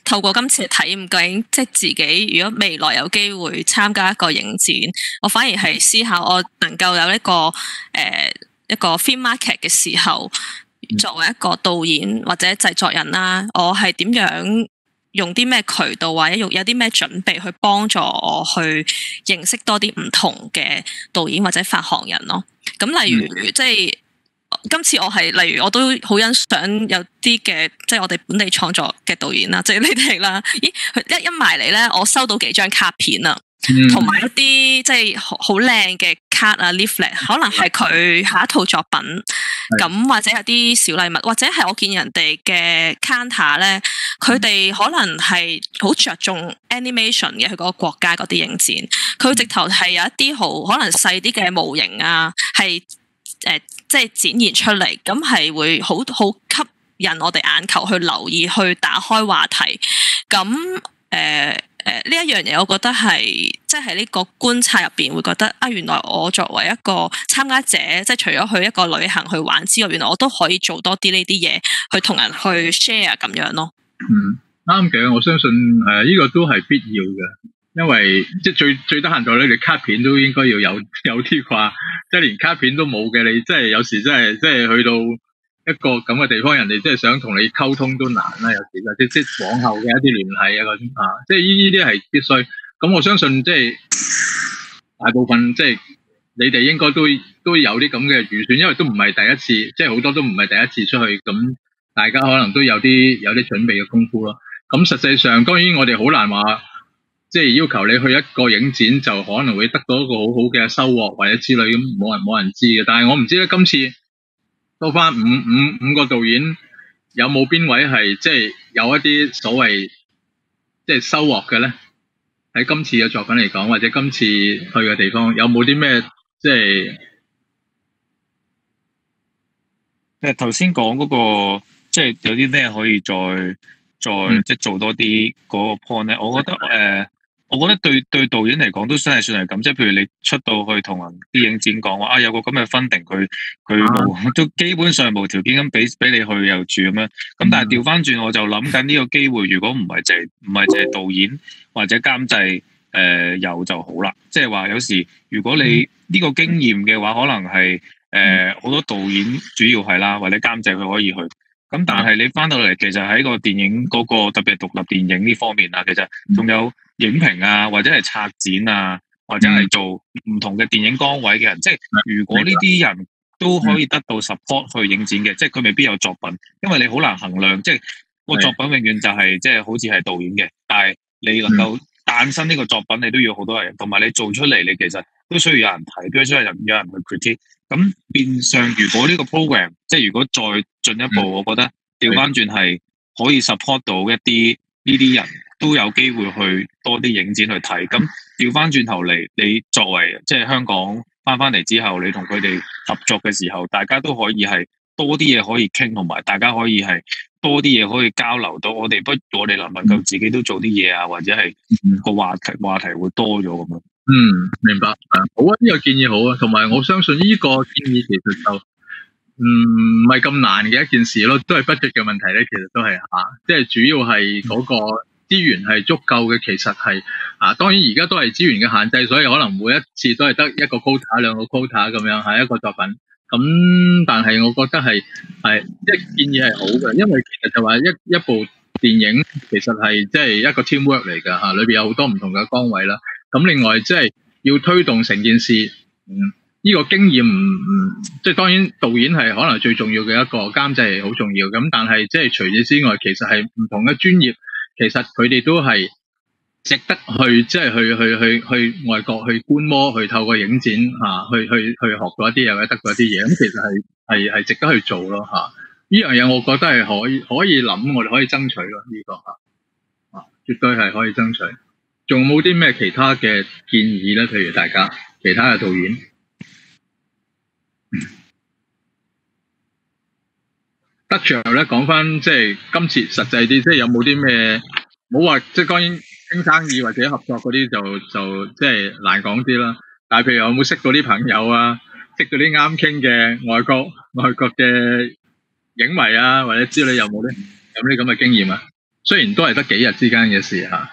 Speaker 2: 透過今次嘅體驗，究竟即係自己如果未來有機會參加一個影展，我反而係思考我能夠有一個一個 film market 嘅時候，作為一個導演或者製作人啦，我係點樣用啲咩渠道或者有啲咩準備去幫助我去認識多啲唔同嘅導演或者發行人咯。咁例如即係今次我係例如我都好欣賞有啲嘅即係我哋本地創作嘅導演啦，即係你哋啦。咦，佢一埋嚟咧，我收到幾張卡片啊，同埋一啲即係好靚嘅卡啊 leaflet， 可能係佢下一套作品咁，或者有啲小禮物，或者係我見人哋嘅 counter 咧，佢哋可能係好着重 animation 嘅，佢嗰個國家嗰啲影展，佢直頭係有一啲好可能細啲嘅模型啊，係即係展現出嚟，咁係會好吸引我哋眼球去留意，去打開話題。咁呢一樣嘢，我覺得係即係喺呢個觀察入邊會覺得啊，原來我作為一個參加者，即係除咗去一個旅行去玩之外，原來我都可以做多啲呢啲嘢，去同人去 share 咁樣咯。
Speaker 1: 啱嘅，我相信呢個都係必要嘅，因為即係最得閒在你哋卡片都應該要有啲啩，即係連卡片都冇嘅，你即係有時真係即係去到一個咁嘅地方，人哋即係想同你溝通都難啦，有時即係往後嘅一啲聯繫啊嗰啲即係呢啲係必須。咁我相信即係大部分即係你哋應該都有啲咁嘅預算，因為都唔係第一次，即係好多都唔係第一次出去，咁大家可能都有啲準備嘅功夫咯。咁實際上當然我哋好難話，即係要求你去一個影展就可能會得到一個好好嘅收穫或者之類，咁冇人知嘅。但係我唔知咧，今次到翻五個導演有冇邊位係即係有一啲所謂即係收穫嘅咧？喺今次嘅作品嚟講，或者今次去嘅地方有冇啲咩即係？
Speaker 6: 頭先講嗰個，即係有啲咩可以再即係做多啲嗰個 point 咧？我覺得對導演嚟講都真係算係咁，即係譬如你出到去同人啲影展講話有個咁嘅funding，佢都基本上無條件咁俾你去又住咁樣。咁但係調翻轉，我就諗緊呢個機會，如果唔係淨係導演或者監製有就好啦。即係話有時如果你呢個經驗嘅話，可能係好多導演主要係啦，或者監製佢可以去。咁但係你翻到嚟，其實喺個電影嗰個特別係獨立電影呢方面啊，其實仲有影評啊，或者係策展啊，或者係做唔同嘅電影崗位嘅人，即係如果呢啲人都可以得到 support 去影展嘅，即係佢未必有作品，因為你好難衡量，即係個作品永遠就係即係好似係導演嘅，但係你能夠誕生呢個作品，你都要好多人，同埋你做出嚟，你其實都需要有人睇，都需要有人去 critique。咁變相，如果呢個 program 即係如果再進一步，我覺得調翻轉係可以 support 到一啲呢啲人都有機會去多啲影展去睇。咁調翻轉頭嚟，你作為即係香港翻嚟之後，你同佢哋合作嘅時候，大家都可以係多啲嘢可以傾，同埋大家可以係多啲嘢可以交流到。我哋能唔能夠自己都做啲嘢啊，或者係個話題會多咗咁樣。
Speaker 1: 明白。好啊，呢個建議好啊，同埋我相信呢個建議其實就唔係咁難嘅一件事咯，都係 budget 嘅問題咧，其實都係即係主要係嗰個資源係足夠嘅，其實係當然而家都係資源嘅限制，所以可能每一次都係得一個 quota 兩個 quota 咁樣係一個作品。咁但係我覺得係即係建議係好嘅，因為其實就話一部電影其實係即係一個 teamwork 嚟㗎裏邊有好多唔同嘅崗位啦。咁另外即係要推動成件事，呢個經驗即係當然導演係可能最重要嘅一個，監製係好重要。咁但係即係除此之外，其實係唔同嘅專業，其實佢哋都係值得去即係去外國去觀摩，去透過影展去學到一啲嘢，或者得到一啲嘢。咁其實係值得去做咯呢樣嘢我覺得係可以諗，我哋可以爭取咯呢個絕對係可以爭取。仲有冇啲咩其他嘅建議咧？譬如大家其他嘅導演，得着咧講翻即係今次實際啲，即係有冇啲咩？冇話即係當然傾生意或者合作嗰啲就即係難講啲啦。但係譬如有冇識到啲朋友啊，識到啲啱傾嘅外國嘅影迷啊，或者之類有冇咧？有冇啲咁嘅經驗啊？ 雖然都係得幾日之間嘅事嚇。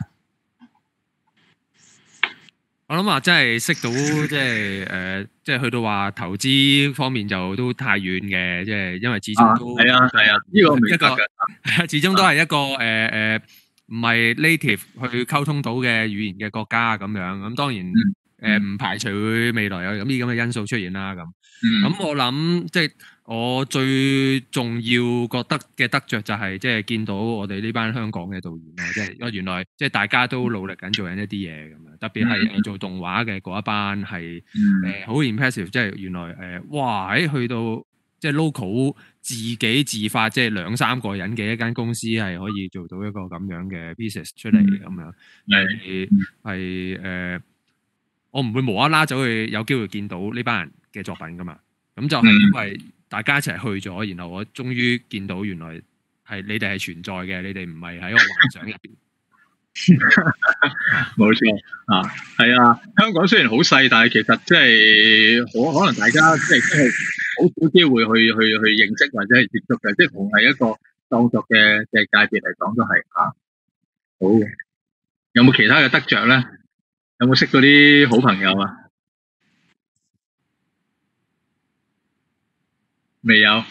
Speaker 4: 我諗話真係識到即係去到話投資方面就都太遠嘅，即係因為始終都
Speaker 1: 係啊，呢個明白嘅，
Speaker 4: 始終都係一個唔係 native 去溝通到嘅語言嘅國家咁樣，咁當然唔排除會未來有咁啲咁嘅因素出現啦咁。咁我諗即係我最重要覺得嘅得着就係即係見到我哋呢班香港嘅導演啦，即係原來即係大家都努力緊做緊一啲嘢咁樣，特別係做動畫嘅嗰一班係好 impressive， 即係原來哇去到即係 local 自己自發即係2-3個人嘅一間公司係可以做到一個咁樣嘅 business 出嚟咁樣，係我唔會無啦啦走去有機會見到呢班人嘅作品噶嘛，咁就係因為大家一齊去咗，然後我終於見到原來係你哋係存在嘅，你哋唔係喺個幻想入邊。
Speaker 1: 冇錯啊，係啊！香港雖然好細，但係其實即係可能大家即係好少機會去認識或者係接觸嘅，即係同係一個創作嘅界別嚟講都係好嘅。有冇其他嘅得着咧？有冇識到啲好朋友啊？未有。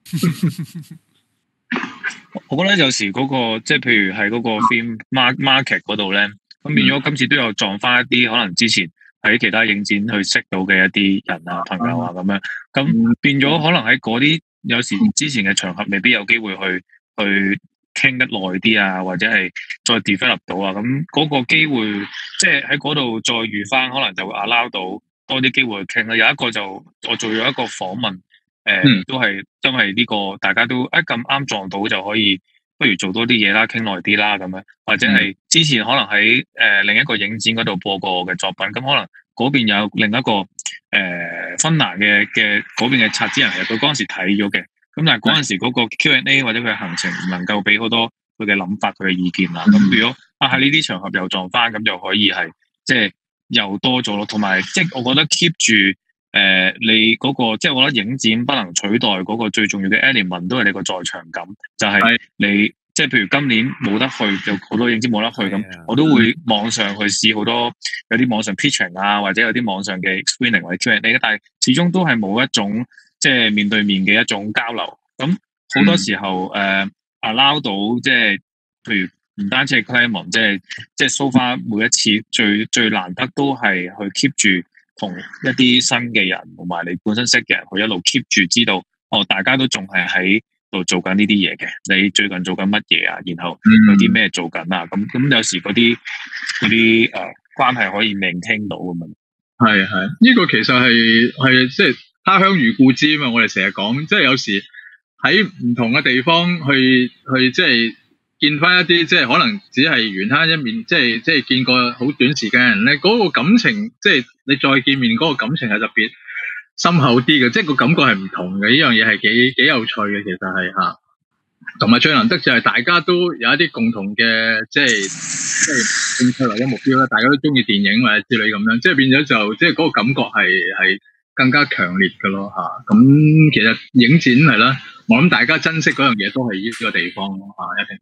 Speaker 6: 我覺得有時嗰個即係譬如喺嗰個 film market 嗰度咧，咁變咗今次都有撞翻一啲可能之前喺其他影展去識到嘅一啲人啊朋友啊咁樣，咁變咗可能喺嗰啲有時之前嘅場合未必有機會去傾得耐啲啊，或者係再 develop 到啊，咁嗰個機會即係喺嗰度再遇翻，可能就會 allow 到多啲機會去傾啦。有一個就我做咗一個訪問。都係因為呢個大家都咁啱撞到就可以，不如做多啲嘢啦，傾耐啲啦咁樣，或者係之前可能喺另一個影展嗰度播過我嘅作品，咁可能嗰邊有另一個芬蘭嘅嗰邊嘅策展人，其實佢嗰陣時睇咗嘅，咁但係嗰陣時嗰個 Q&A 或者佢嘅行程唔能夠俾好多佢嘅諗法、佢嘅意見啦。咁如果喺呢啲場合又撞翻，咁就可以係即係又多咗咯，同埋即係我覺得 keep 住。你嗰個即係我覺得影展不能取代嗰個最重要嘅 element 都係你個在場感，就係你即係譬如今年冇得去，有好多影展冇得去咁，我都會網上去試好多有啲網上 pitching 啊，或者有啲網上嘅 screening 或者 Q&A， 但係始終都係冇一種即係面對面嘅一種交流。咁好多時候allow 到即係譬如唔單止係 Claremont， 即係 so far 每一次最難得都係去 keep 住。同一啲新嘅人，同埋你本身識嘅人，佢一路 keep 住知道，大家都仲係喺度做緊呢啲嘢嘅。你最近做緊乜嘢啊？然後有啲咩做緊啊？咁有時嗰啲關係可以maintain到咁樣。
Speaker 1: 係呢個其實係即係他鄉遇故知啊嘛！我哋成日講，即係有時喺唔同嘅地方去即係。見翻一啲即係可能只係緣慳一面，即係見過好短時間嘅人咧，嗰個感情即係你再見面嗰個感情係特別深厚啲嘅，即係個感覺係唔同嘅。呢樣嘢係幾有趣嘅，其實係嚇。同埋最難得就係大家都有一啲共同嘅即係興趣或者目標啦，大家都中意電影或者之類咁樣，即係變咗就即係嗰個感覺係更加強烈嘅咯嚇。咁其實影展係啦。我諗大家珍惜嗰樣嘢都係呢個地方咯嚇，一定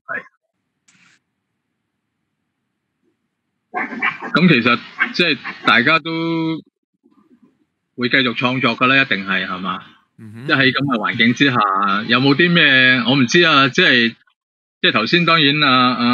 Speaker 1: 係。咁其實即係大家都會繼續創作㗎啦，一定係嘛？即係喺咁嘅環境之下，有冇啲咩我唔知啊？即係頭先當然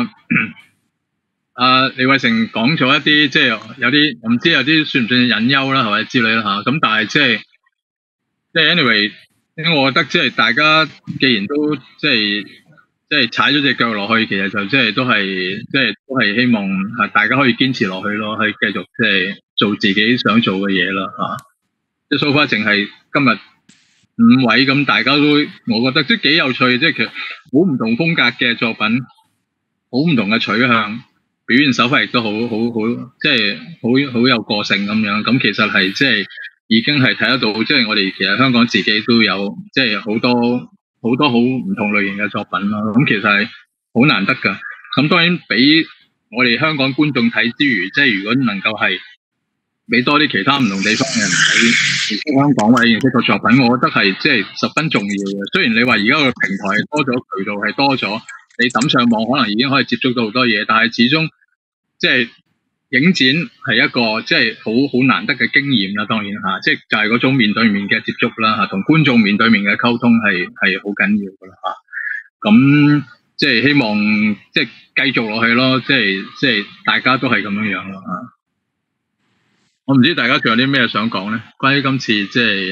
Speaker 1: 李偉成講咗一啲即係有啲我唔知有啲算唔算隱憂啦，係咪之類啦嚇？咁但係即係 anyway。我覺得即係大家既然都即係踩咗隻腳落去，其實就即係都係希望大家可以堅持落去咯，去繼續即係做自己想做嘅嘢啦嚇。即係 so far 淨係今日5位咁，大家都我覺得都幾有趣，即係其實好唔同風格嘅作品，好唔同嘅取向，表現手法亦都好即係好有個性咁樣。咁其實係即係。已經係睇得到，即係我哋其實香港自己都有，即係好多好唔同類型嘅作品咯。咁其實係好難得㗎。咁當然俾我哋香港觀眾睇之餘，即係如果能夠係俾多啲其他唔同地方嘅人睇認識香港或者認識個作品，我覺得係即係十分重要嘅。雖然你話而家個平台多咗，渠道係多咗， 你抌上網可能已經可以接觸到好多嘢，但係始終即係影展係一個即係好難得嘅經驗啦。當然嚇，即係就係嗰種面對面嘅接觸啦嚇，同觀眾面對面嘅溝通係好緊要噶啦嚇。咁即係希望即係繼續落去咯，即係大家都係咁樣樣咯嚇。我唔知大家仲有啲咩想講咧？關於今次即係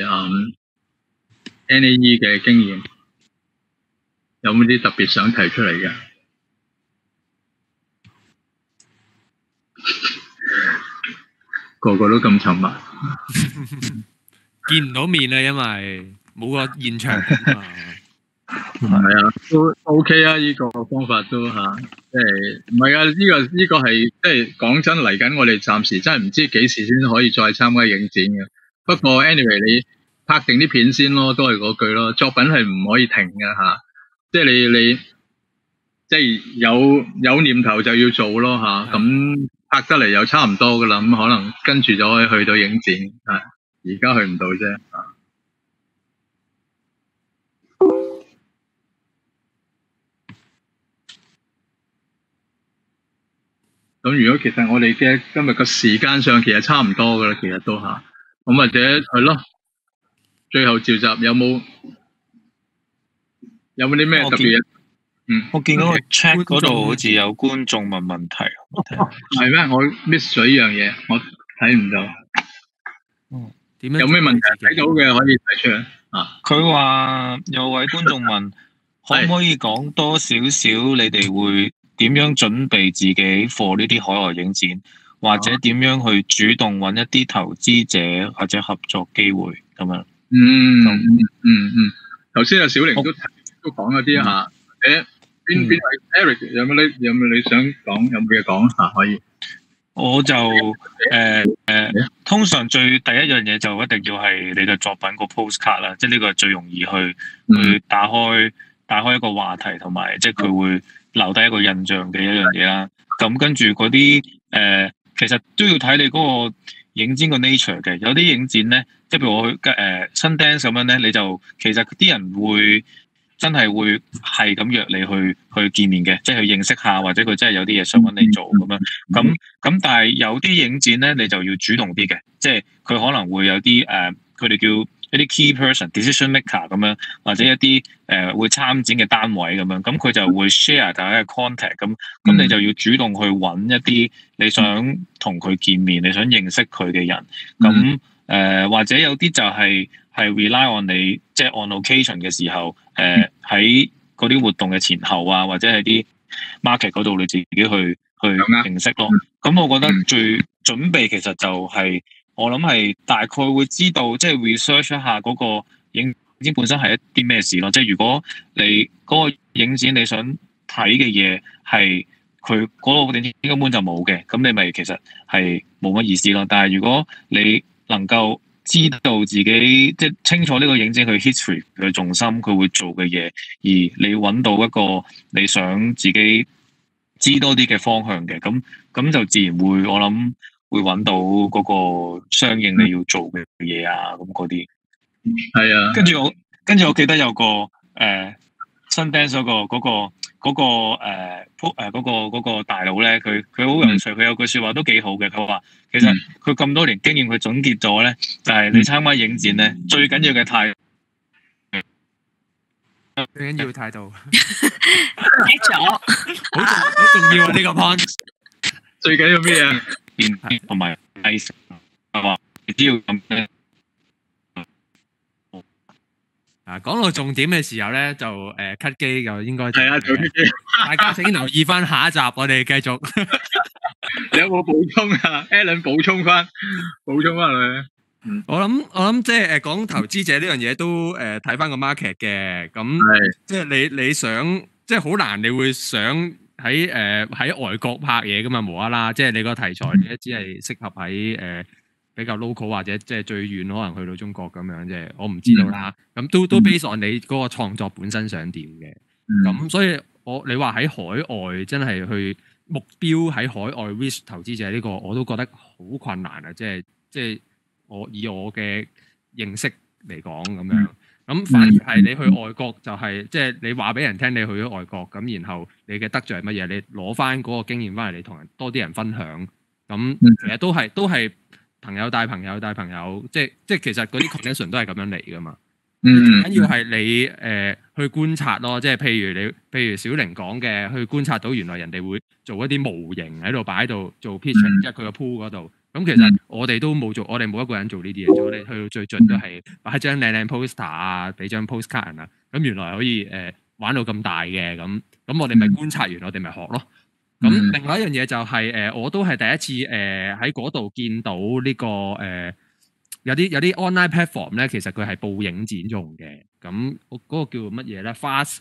Speaker 1: NAE 嘅經驗，有冇啲特別想提出嚟嘅？個個都咁沉默，
Speaker 4: 見唔到面啊，因為冇個現場啊。
Speaker 1: 係啊，都 OK 啊！呢個方法都嚇，即係唔係啊？呢個係即係講真嚟緊，我哋暫時真係唔知幾時先可以再參加影展嘅。不過 anyway， 你拍定啲片先咯，都係嗰句咯。作品係唔可以停嘅嚇，即係你即係有念頭就要做咯嚇。咁拍得嚟又差唔多噶啦，咁可能跟住就可以去到影展啊。而家去唔到啫啊。咁如果其實我哋嘅今日個時間上其實差唔多噶啦，其實都嚇。咁或者係咯，最後召集有冇啲咩特別嘢？
Speaker 6: 我見嗰個 chat 嗰度好似有觀眾問問題。
Speaker 1: 係咩？我 miss 咗呢樣嘢，我睇唔到。
Speaker 4: 點樣？
Speaker 1: 有咩問題睇到嘅可以提出嚟啊？
Speaker 6: 佢話有位觀眾問，可唔可以講多少少你哋會點樣準備自己 for 呢啲海外影展，或者點樣去主動揾一啲投資者或者合作機會咁樣？
Speaker 1: 頭先阿小玲都講咗啲嚇，邊位 Eric 有冇你想講？有冇嘢講嚇？可以。
Speaker 6: 我就通常第一樣嘢就一定要係你嘅作品個 postcard 啦，即係呢個係最容易去打開一個話題，同埋即係佢會留低一個印象嘅一樣嘢啦。咁跟住嗰啲其實都要睇你嗰個影展個 nature 嘅。有啲影展咧，即係譬如我去Sundance咁樣咧，你就其實啲人會真係會係咁約你去見面嘅，即係去認識下，或者佢真係有啲嘢想揾你做咁樣。咁但係有啲影展咧，你就要主動啲嘅，即係佢可能會有啲佢哋叫一啲 key person decision maker 咁樣，或者一啲會參展嘅單位咁樣。咁佢就會 share 大家嘅 contact，咁你就要主動去揾一啲你想同佢見面、你想認識佢嘅人。咁或者有啲就係 rely on 你，即係 on location 嘅時候，喺嗰啲活動嘅前後啊，或者係啲 market 嗰度你自己去認識咯。咁我覺得最準備其實就係我諗係大概會知道，即係 research 一下嗰個影展本身係一啲咩事咯。即係如果你嗰個影展你想睇嘅嘢係佢嗰個影展根本就冇嘅，咁你咪其實係冇乜意思咯。但係如果你能夠知道自己即係清楚呢個影展佢 history 嘅重心，佢會做嘅嘢，而你揾到一個你想自己知多啲嘅方向嘅，咁就自然會我諗會揾到嗰個相應你要做嘅嘢啊，咁嗰啲
Speaker 1: 係啊。
Speaker 6: 跟住我記得有個Sundance 嗰個大佬咧，佢好有趣，佢有句説話都幾好嘅。佢話其實佢咁多年經驗，佢總結咗咧，就係你參加影展咧，最緊要嘅態度，
Speaker 4: 最緊要態度。
Speaker 2: 睇咗，
Speaker 4: 好重要啊！呢個 point
Speaker 1: 最緊要咩啊？
Speaker 6: 同埋係話你只要咁咧。
Speaker 4: 講到重點嘅時候咧，就cut 機就應該
Speaker 1: 係啊，做 cut 機。
Speaker 4: 大家請留意翻下一集，我哋繼續。
Speaker 1: 你有冇補充啊 ？Alan 補充翻佢。
Speaker 4: 我諗即係講投資者呢樣嘢都睇翻個 market 嘅，咁即係你想即係好難，你會想喺外國拍嘢噶嘛，無啦啦，即係你個題材咧只係適合喺比較 local 或者即係最遠可能去到中國咁樣啫，我唔知道啦。咁都 base on 你嗰個創作本身想點嘅。咁所以你話喺海外真係去目標喺海外 risk 投資者呢個，我都覺得好困難啊！即係我以我嘅認識嚟講咁樣。 咁反而係你去外國就係即係你話俾人聽你去咗外國，咁然後你嘅得着係乜嘢？你攞翻嗰個經驗翻嚟，你同人多啲人分享。咁其實都係朋友帶朋友帶朋友，即係其實嗰啲 connection 都係咁樣嚟噶嘛。緊要係你去觀察咯，即係譬如小玲講嘅，去觀察到原來人哋會做一啲模型喺度擺喺度做 pitching，即係佢個 pool 嗰度。咁其實我哋都冇做，我哋冇一個人做呢啲嘢，我哋去到最盡都係擺張靚靚 poster 啊，俾張 postcard 人啊。咁原來可以玩到咁大嘅，咁我哋咪觀察完，我哋咪學咯。咁另外一樣嘢就係我都係第一次喺嗰度見到呢個有啲 online platform 咧，其實佢係報影展用嘅。咁嗰個叫乜嘢咧 ？Fast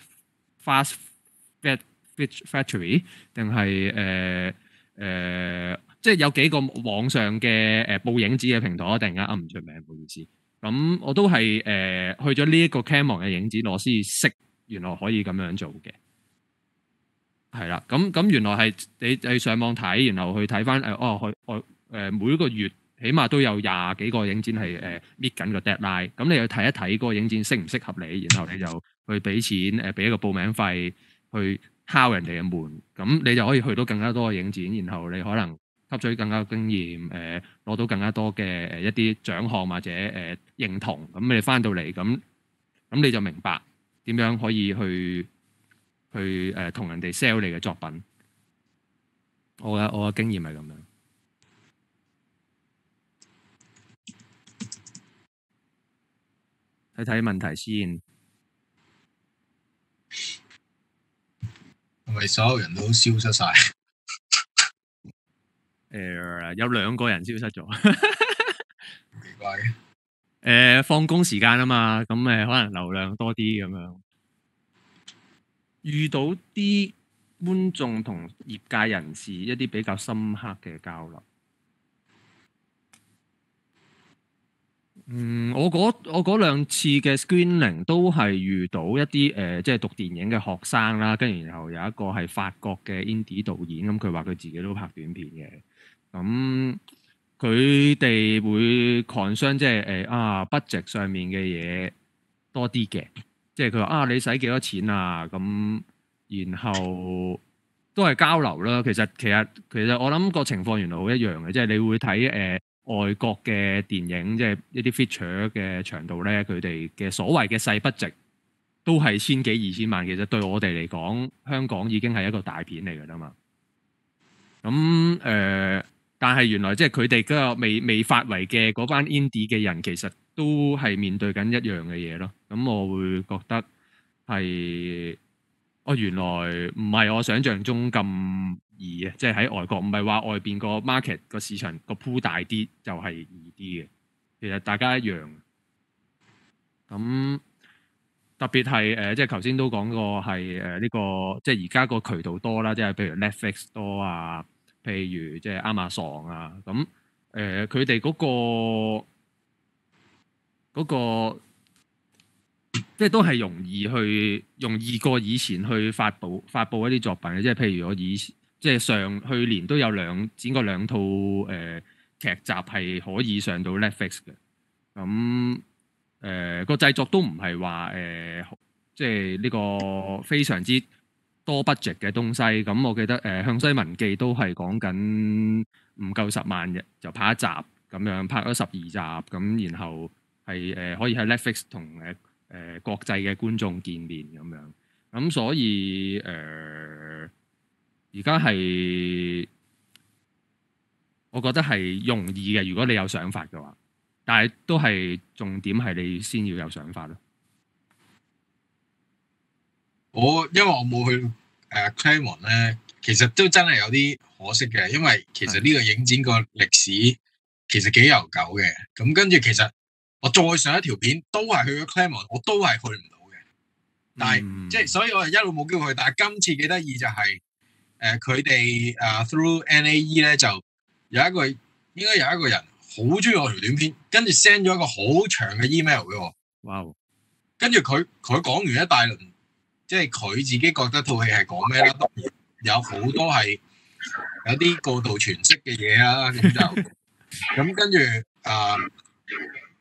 Speaker 4: Factory 定係即係有幾個網上嘅報影展嘅平台，我突然間噏唔出名，唔好意思。咁我都係去咗呢一個 Camon 嘅影展，我先識原來可以咁樣做嘅。係啦，咁原來係你上網睇，然後去睇翻每一個月起碼都有20幾個影展係搣緊個 deadline。咁你去睇一睇嗰個影展適唔適合你，然後你就去俾錢俾一個報名費去敲人哋嘅門，咁你就可以去到更加多嘅影展，然後你可能吸取更加經驗，攞到更加多嘅一啲獎項或者認同。咁你翻到嚟咁你就明白點樣可以去同人哋 sell 你嘅作品。我嘅經驗係咁樣。睇睇問題先。
Speaker 3: 係咪所有人都消失晒？
Speaker 4: 有2個人消失咗。
Speaker 3: 奇怪嘅。
Speaker 4: 放工時間啊嘛，咁可能流量多啲咁樣。遇到啲觀眾同業界人士一啲比較深刻嘅交流。我嗰2次嘅 screening 都係遇到一啲即係讀電影嘅學生啦，跟住然後有一個係法國嘅 indie 導演，咁佢話佢自己都拍短片嘅，咁佢哋會 concern 即係budget 上面嘅嘢多啲嘅，即係佢話你使幾多錢啊？咁然後都係交流啦。其實我諗個情況原來好一樣嘅，即係你會睇外國嘅電影，即係一啲 feature 嘅長度咧，佢哋嘅所謂嘅細budget都係1000幾2000萬。其實對我哋嚟講，香港已經係一個大片嚟㗎啦嘛。咁但係原來即係佢哋嗰個未發圍嘅嗰班 indie 嘅人，其實都係面對緊一樣嘅嘢咯。咁我會覺得係原來唔係我想象中咁易嘅，即係喺外國唔係話外邊個 market 個市場個 pool 大啲就係易啲嘅，其實大家一樣。咁特別係即係頭先都講過係呢個即係而家個渠道多啦，即係譬如 Netflix 多啊，譬如即係 Amazon 啊，咁佢哋嗰個即係都係容易過以前去發布一啲作品嘅，即係譬如我即係去年都有剪過2套劇集係可以上到 Netflix 嘅，咁個製作都唔係話即係呢個非常之多 budget 嘅東西。咁我記得向西文記都係講緊唔夠10萬嘅就拍一集咁樣，拍咗12集咁，然後係可以喺 Netflix 同國際嘅觀眾見面咁樣。咁所以而家係我覺得係容易嘅，如果你有想法嘅話，但係都係重點係你先要有想法咯。
Speaker 3: 因為我冇去Claremont 咧，其實都真係有啲可惜嘅，因為其實呢個影展個歷史其實幾悠久嘅。咁跟住其實我再上一條片都係去咗 Claremont， 我都係去唔到嘅。但係即係所以我係一路冇機會去。但係今次幾得意就係佢哋through NAE 咧就應該有一個人好中意我條短片，跟住 send 咗一個好長嘅 email 俾我。哇 Wow！跟住佢講完一大輪，即係佢自己覺得套戲係講咩啦，當然有好多係有啲過度詮釋嘅嘢啦，咁就咁跟住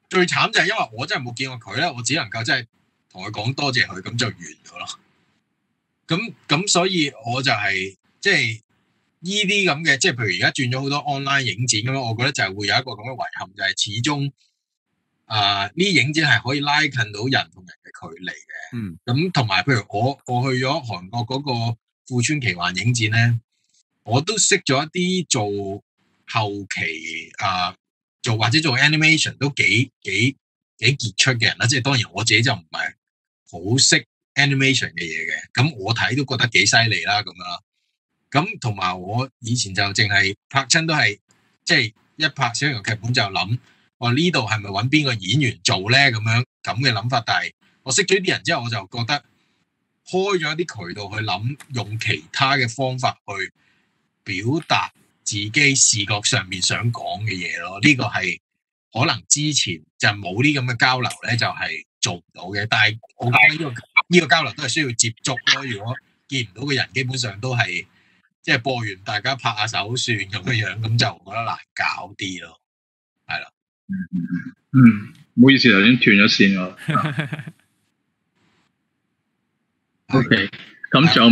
Speaker 3: 最慘就係因為我真係冇見過佢咧，我只能夠真係同佢講多謝佢，咁就完咗咯。咁所以我就係即係呢啲咁嘅，即係譬如而家轉咗好多 online 影展咁樣，我覺得就係會有一個咁嘅遺憾，就係始終呢啲影展係可以拉近到人同人嘅距離嘅。咁同埋譬如我去咗韓國嗰個富川奇幻影展咧，我都識咗一啲做後期做或者做 animation 都幾傑出嘅人啦。即係當然我自己就唔係好識 animation 嘅嘢嘅，咁我睇都覺得幾犀利啦咁樣啦。咁同埋我以前就淨係拍親都係即係一拍小型劇本就諗，我呢度係咪揾邊個演員做咧咁嘅諗法。但係我識咗啲人之後，我就覺得開咗一啲渠道去諗，用其他嘅方法去表達自己視覺上面想講嘅嘢咯。呢個係可能之前就冇呢咁嘅交流咧，就係做唔到嘅。但係我覺得呢個交流都係需要接觸咯。如果見唔到嘅人，基本上都係即係播完大家拍下手算咁嘅樣，咁就覺得難搞啲咯。係啦。
Speaker 1: 唔好意思，頭先斷咗線我。OK， 咁仲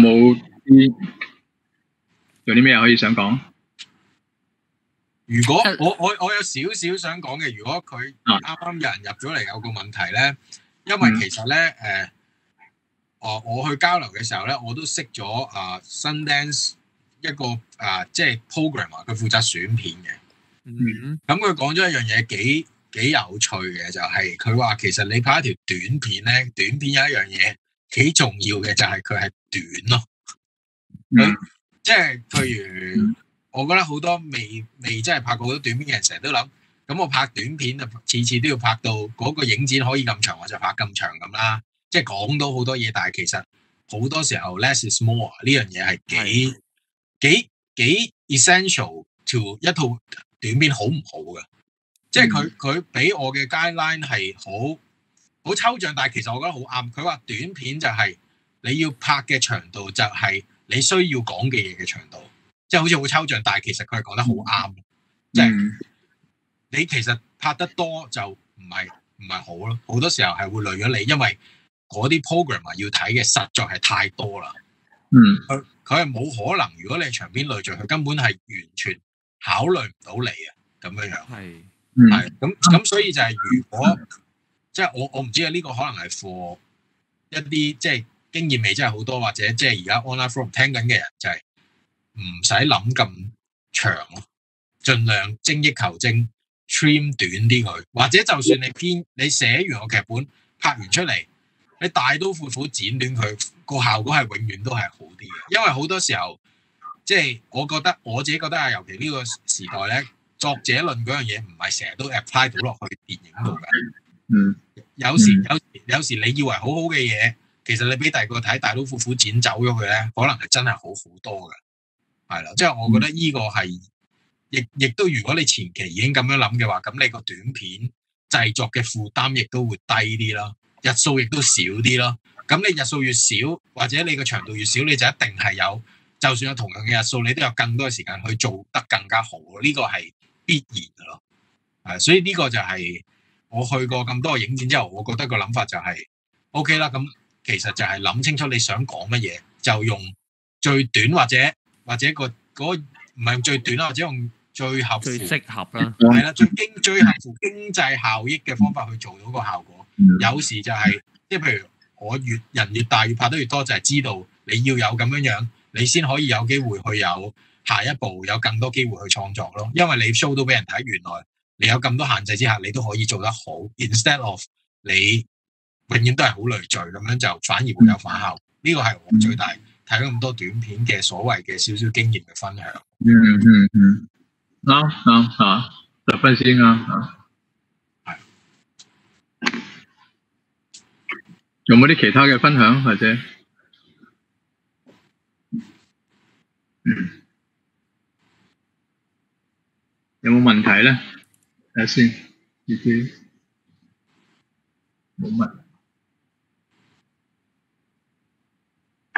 Speaker 1: 有啲咩可以想講？
Speaker 3: 如果我有少少想講嘅，如果佢啱啱有人入咗嚟有個問題咧，因為其實咧我去交流嘅時候咧，我都識咗Sundance 一個即係 programmer，佢負責選片嘅。咁佢講咗一樣嘢幾有趣嘅，就係佢話其實你拍一條短片咧，短片有一樣嘢幾重要嘅，就係佢係短咯。即係譬如我覺得好多未真係拍過好多短片嘅人，成日都諗，咁我拍短片啊，次次都要拍到嗰個影展可以咁長，我就拍咁長咁啦。即係講到好多嘢，但係其實好多時候 less is more 呢樣嘢係幾 essential to 一套短片好唔好嘅。即係佢俾我嘅 guideline 係好抽象，但係其實我覺得好啱。佢話短片就係你要拍嘅長度就係你需要講嘅嘢嘅長度，即係好似好抽象，但係其實佢係講得好啱。即係你其實拍得多就唔係好咯，好多時候係會累咗你，因為嗰啲 programmer 要睇嘅實在係太多啦。佢係冇可能，如果你係長篇累贅，佢根本係完全考慮唔到你啊，咁樣樣。係咁所以就係如果即係我唔知啊，呢個可能係 for 一啲即係經驗未真係好多，或者即係而家 online forum 聽緊嘅人就係唔使諗咁長咯，盡量精益求精 trim 短啲佢，或者就算你寫完個劇本拍完出嚟，你大刀闊斧剪短佢，個效果係永遠都係好啲嘅。因為好多時候即係我自己覺得啊，尤其呢個時代咧，作者論嗰樣嘢唔係成日都 apply 到落去電影度嘅。有時你以為好好嘅嘢，其實你俾第二個睇，大刀闊斧剪走咗佢咧，可能係真係好好多嘅。係啦，即係我覺得呢個係亦都，如果你前期已經咁樣諗嘅話，咁你個短片製作嘅負擔亦都會低啲啦，日數亦都少啲咯。咁你日數越少，或者你個長度越少，你就一定係有，就算有同樣嘅日數，你都有更多嘅時間去做得更加好。呢個係必然嘅咯。所以呢個就係我去過咁多個影展之後，我覺得個諗法就係 OK 啦。咁其實就係諗清楚你想講乜嘢，就用最短或者嗰唔係用最短啦，或者用最適合啦，係啦，最合乎經濟效益嘅方法去做到個效果。有時就係即係譬如我人越大越拍得越多，就係知道你要有咁樣，你先可以有機會去有下一步，有更多機會去創作咯。因為你 show 到俾人睇，原來你有咁多限制之下，你都可以做得好。Instead of 你永遠都係好累贅咁樣，就反而會有反效。呢個係我最大睇咗咁多短片嘅所謂嘅少少經驗嘅分享。
Speaker 1: 啱嚇，10分先啱嚇。係。有冇啲其他嘅分享或者？有冇問題咧？睇下先，自己冇乜。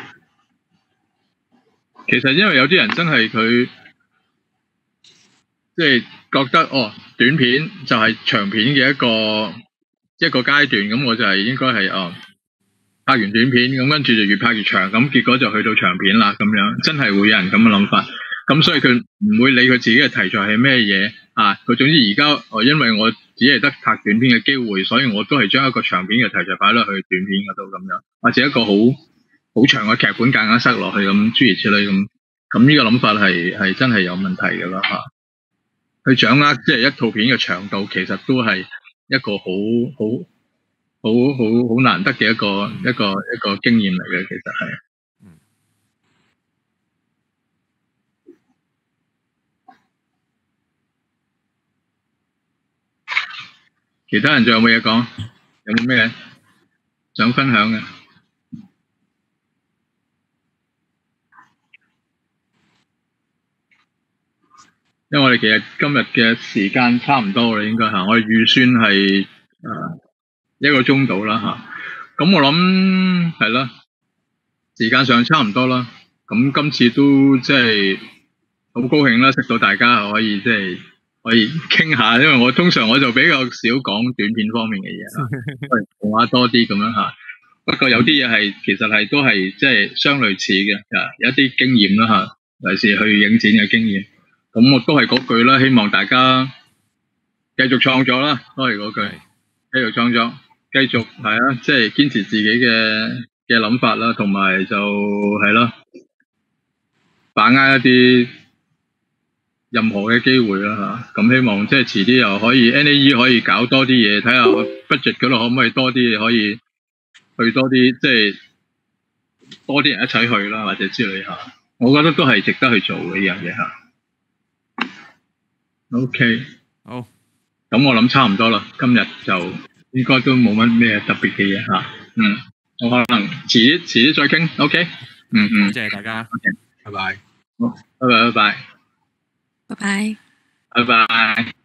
Speaker 1: 其實因為有啲人真係佢即係覺得短片就係長片嘅一個階段，咁我就係應該係拍完短片，咁跟住就越拍越長，咁結果就去到長片啦，咁樣真係會有人咁嘅諗法。咁所以佢唔會理佢自己嘅題材係咩嘢啊，佢總之而家因為我只係得拍短片嘅機會，所以我都係將一個長片嘅題材擺落去短片嗰度咁樣，或者一個好長嘅劇本夾硬塞落去咁，諸如此類咁。咁呢個諗法係真係有問題嘅啦嚇。去掌握即係一套片嘅長度，其實都係一個好難得嘅一個經驗嚟嘅，其實係。其他人仲有冇嘢講？有冇咩想分享嘅？因為我哋其實今日嘅時間差唔多啦，應該嚇，我哋預算係1個鐘到啦嚇。咁我諗係啦，時間上差唔多啦。咁今次都即係好高興啦，識到大家可以即係可以傾下，因為我通常我就比較少講短片方面嘅嘢啦，講話多啲咁樣嚇。不過有啲嘢係其實係都係即係相類似嘅，有一啲經驗啦嚇，尤其是去影展嘅經驗。咁我都係嗰句啦，希望大家繼續創作啦，都係嗰句，繼續創作，繼續係啊，即係堅持自己嘅諗法啦，同埋就係咯，把握一啲任何嘅機會啦嚇。咁希望即係遲啲又可以 NAE 可以搞多啲嘢，睇下 budget 嗰度可唔可以多啲，可以去多啲，即係多啲人一齊去啦，或者之類嚇。我覺得都係值得去做嘅呢樣嘢嚇。OK，
Speaker 4: 好，
Speaker 1: 咁我諗差唔多啦，今日就應該都冇乜咩特別嘅嘢嚇。我可能遲啲再傾。OK，
Speaker 4: 多謝大家。
Speaker 1: OK，
Speaker 3: 拜拜。
Speaker 1: 好，拜拜。
Speaker 2: 拜拜。
Speaker 1: 拜拜。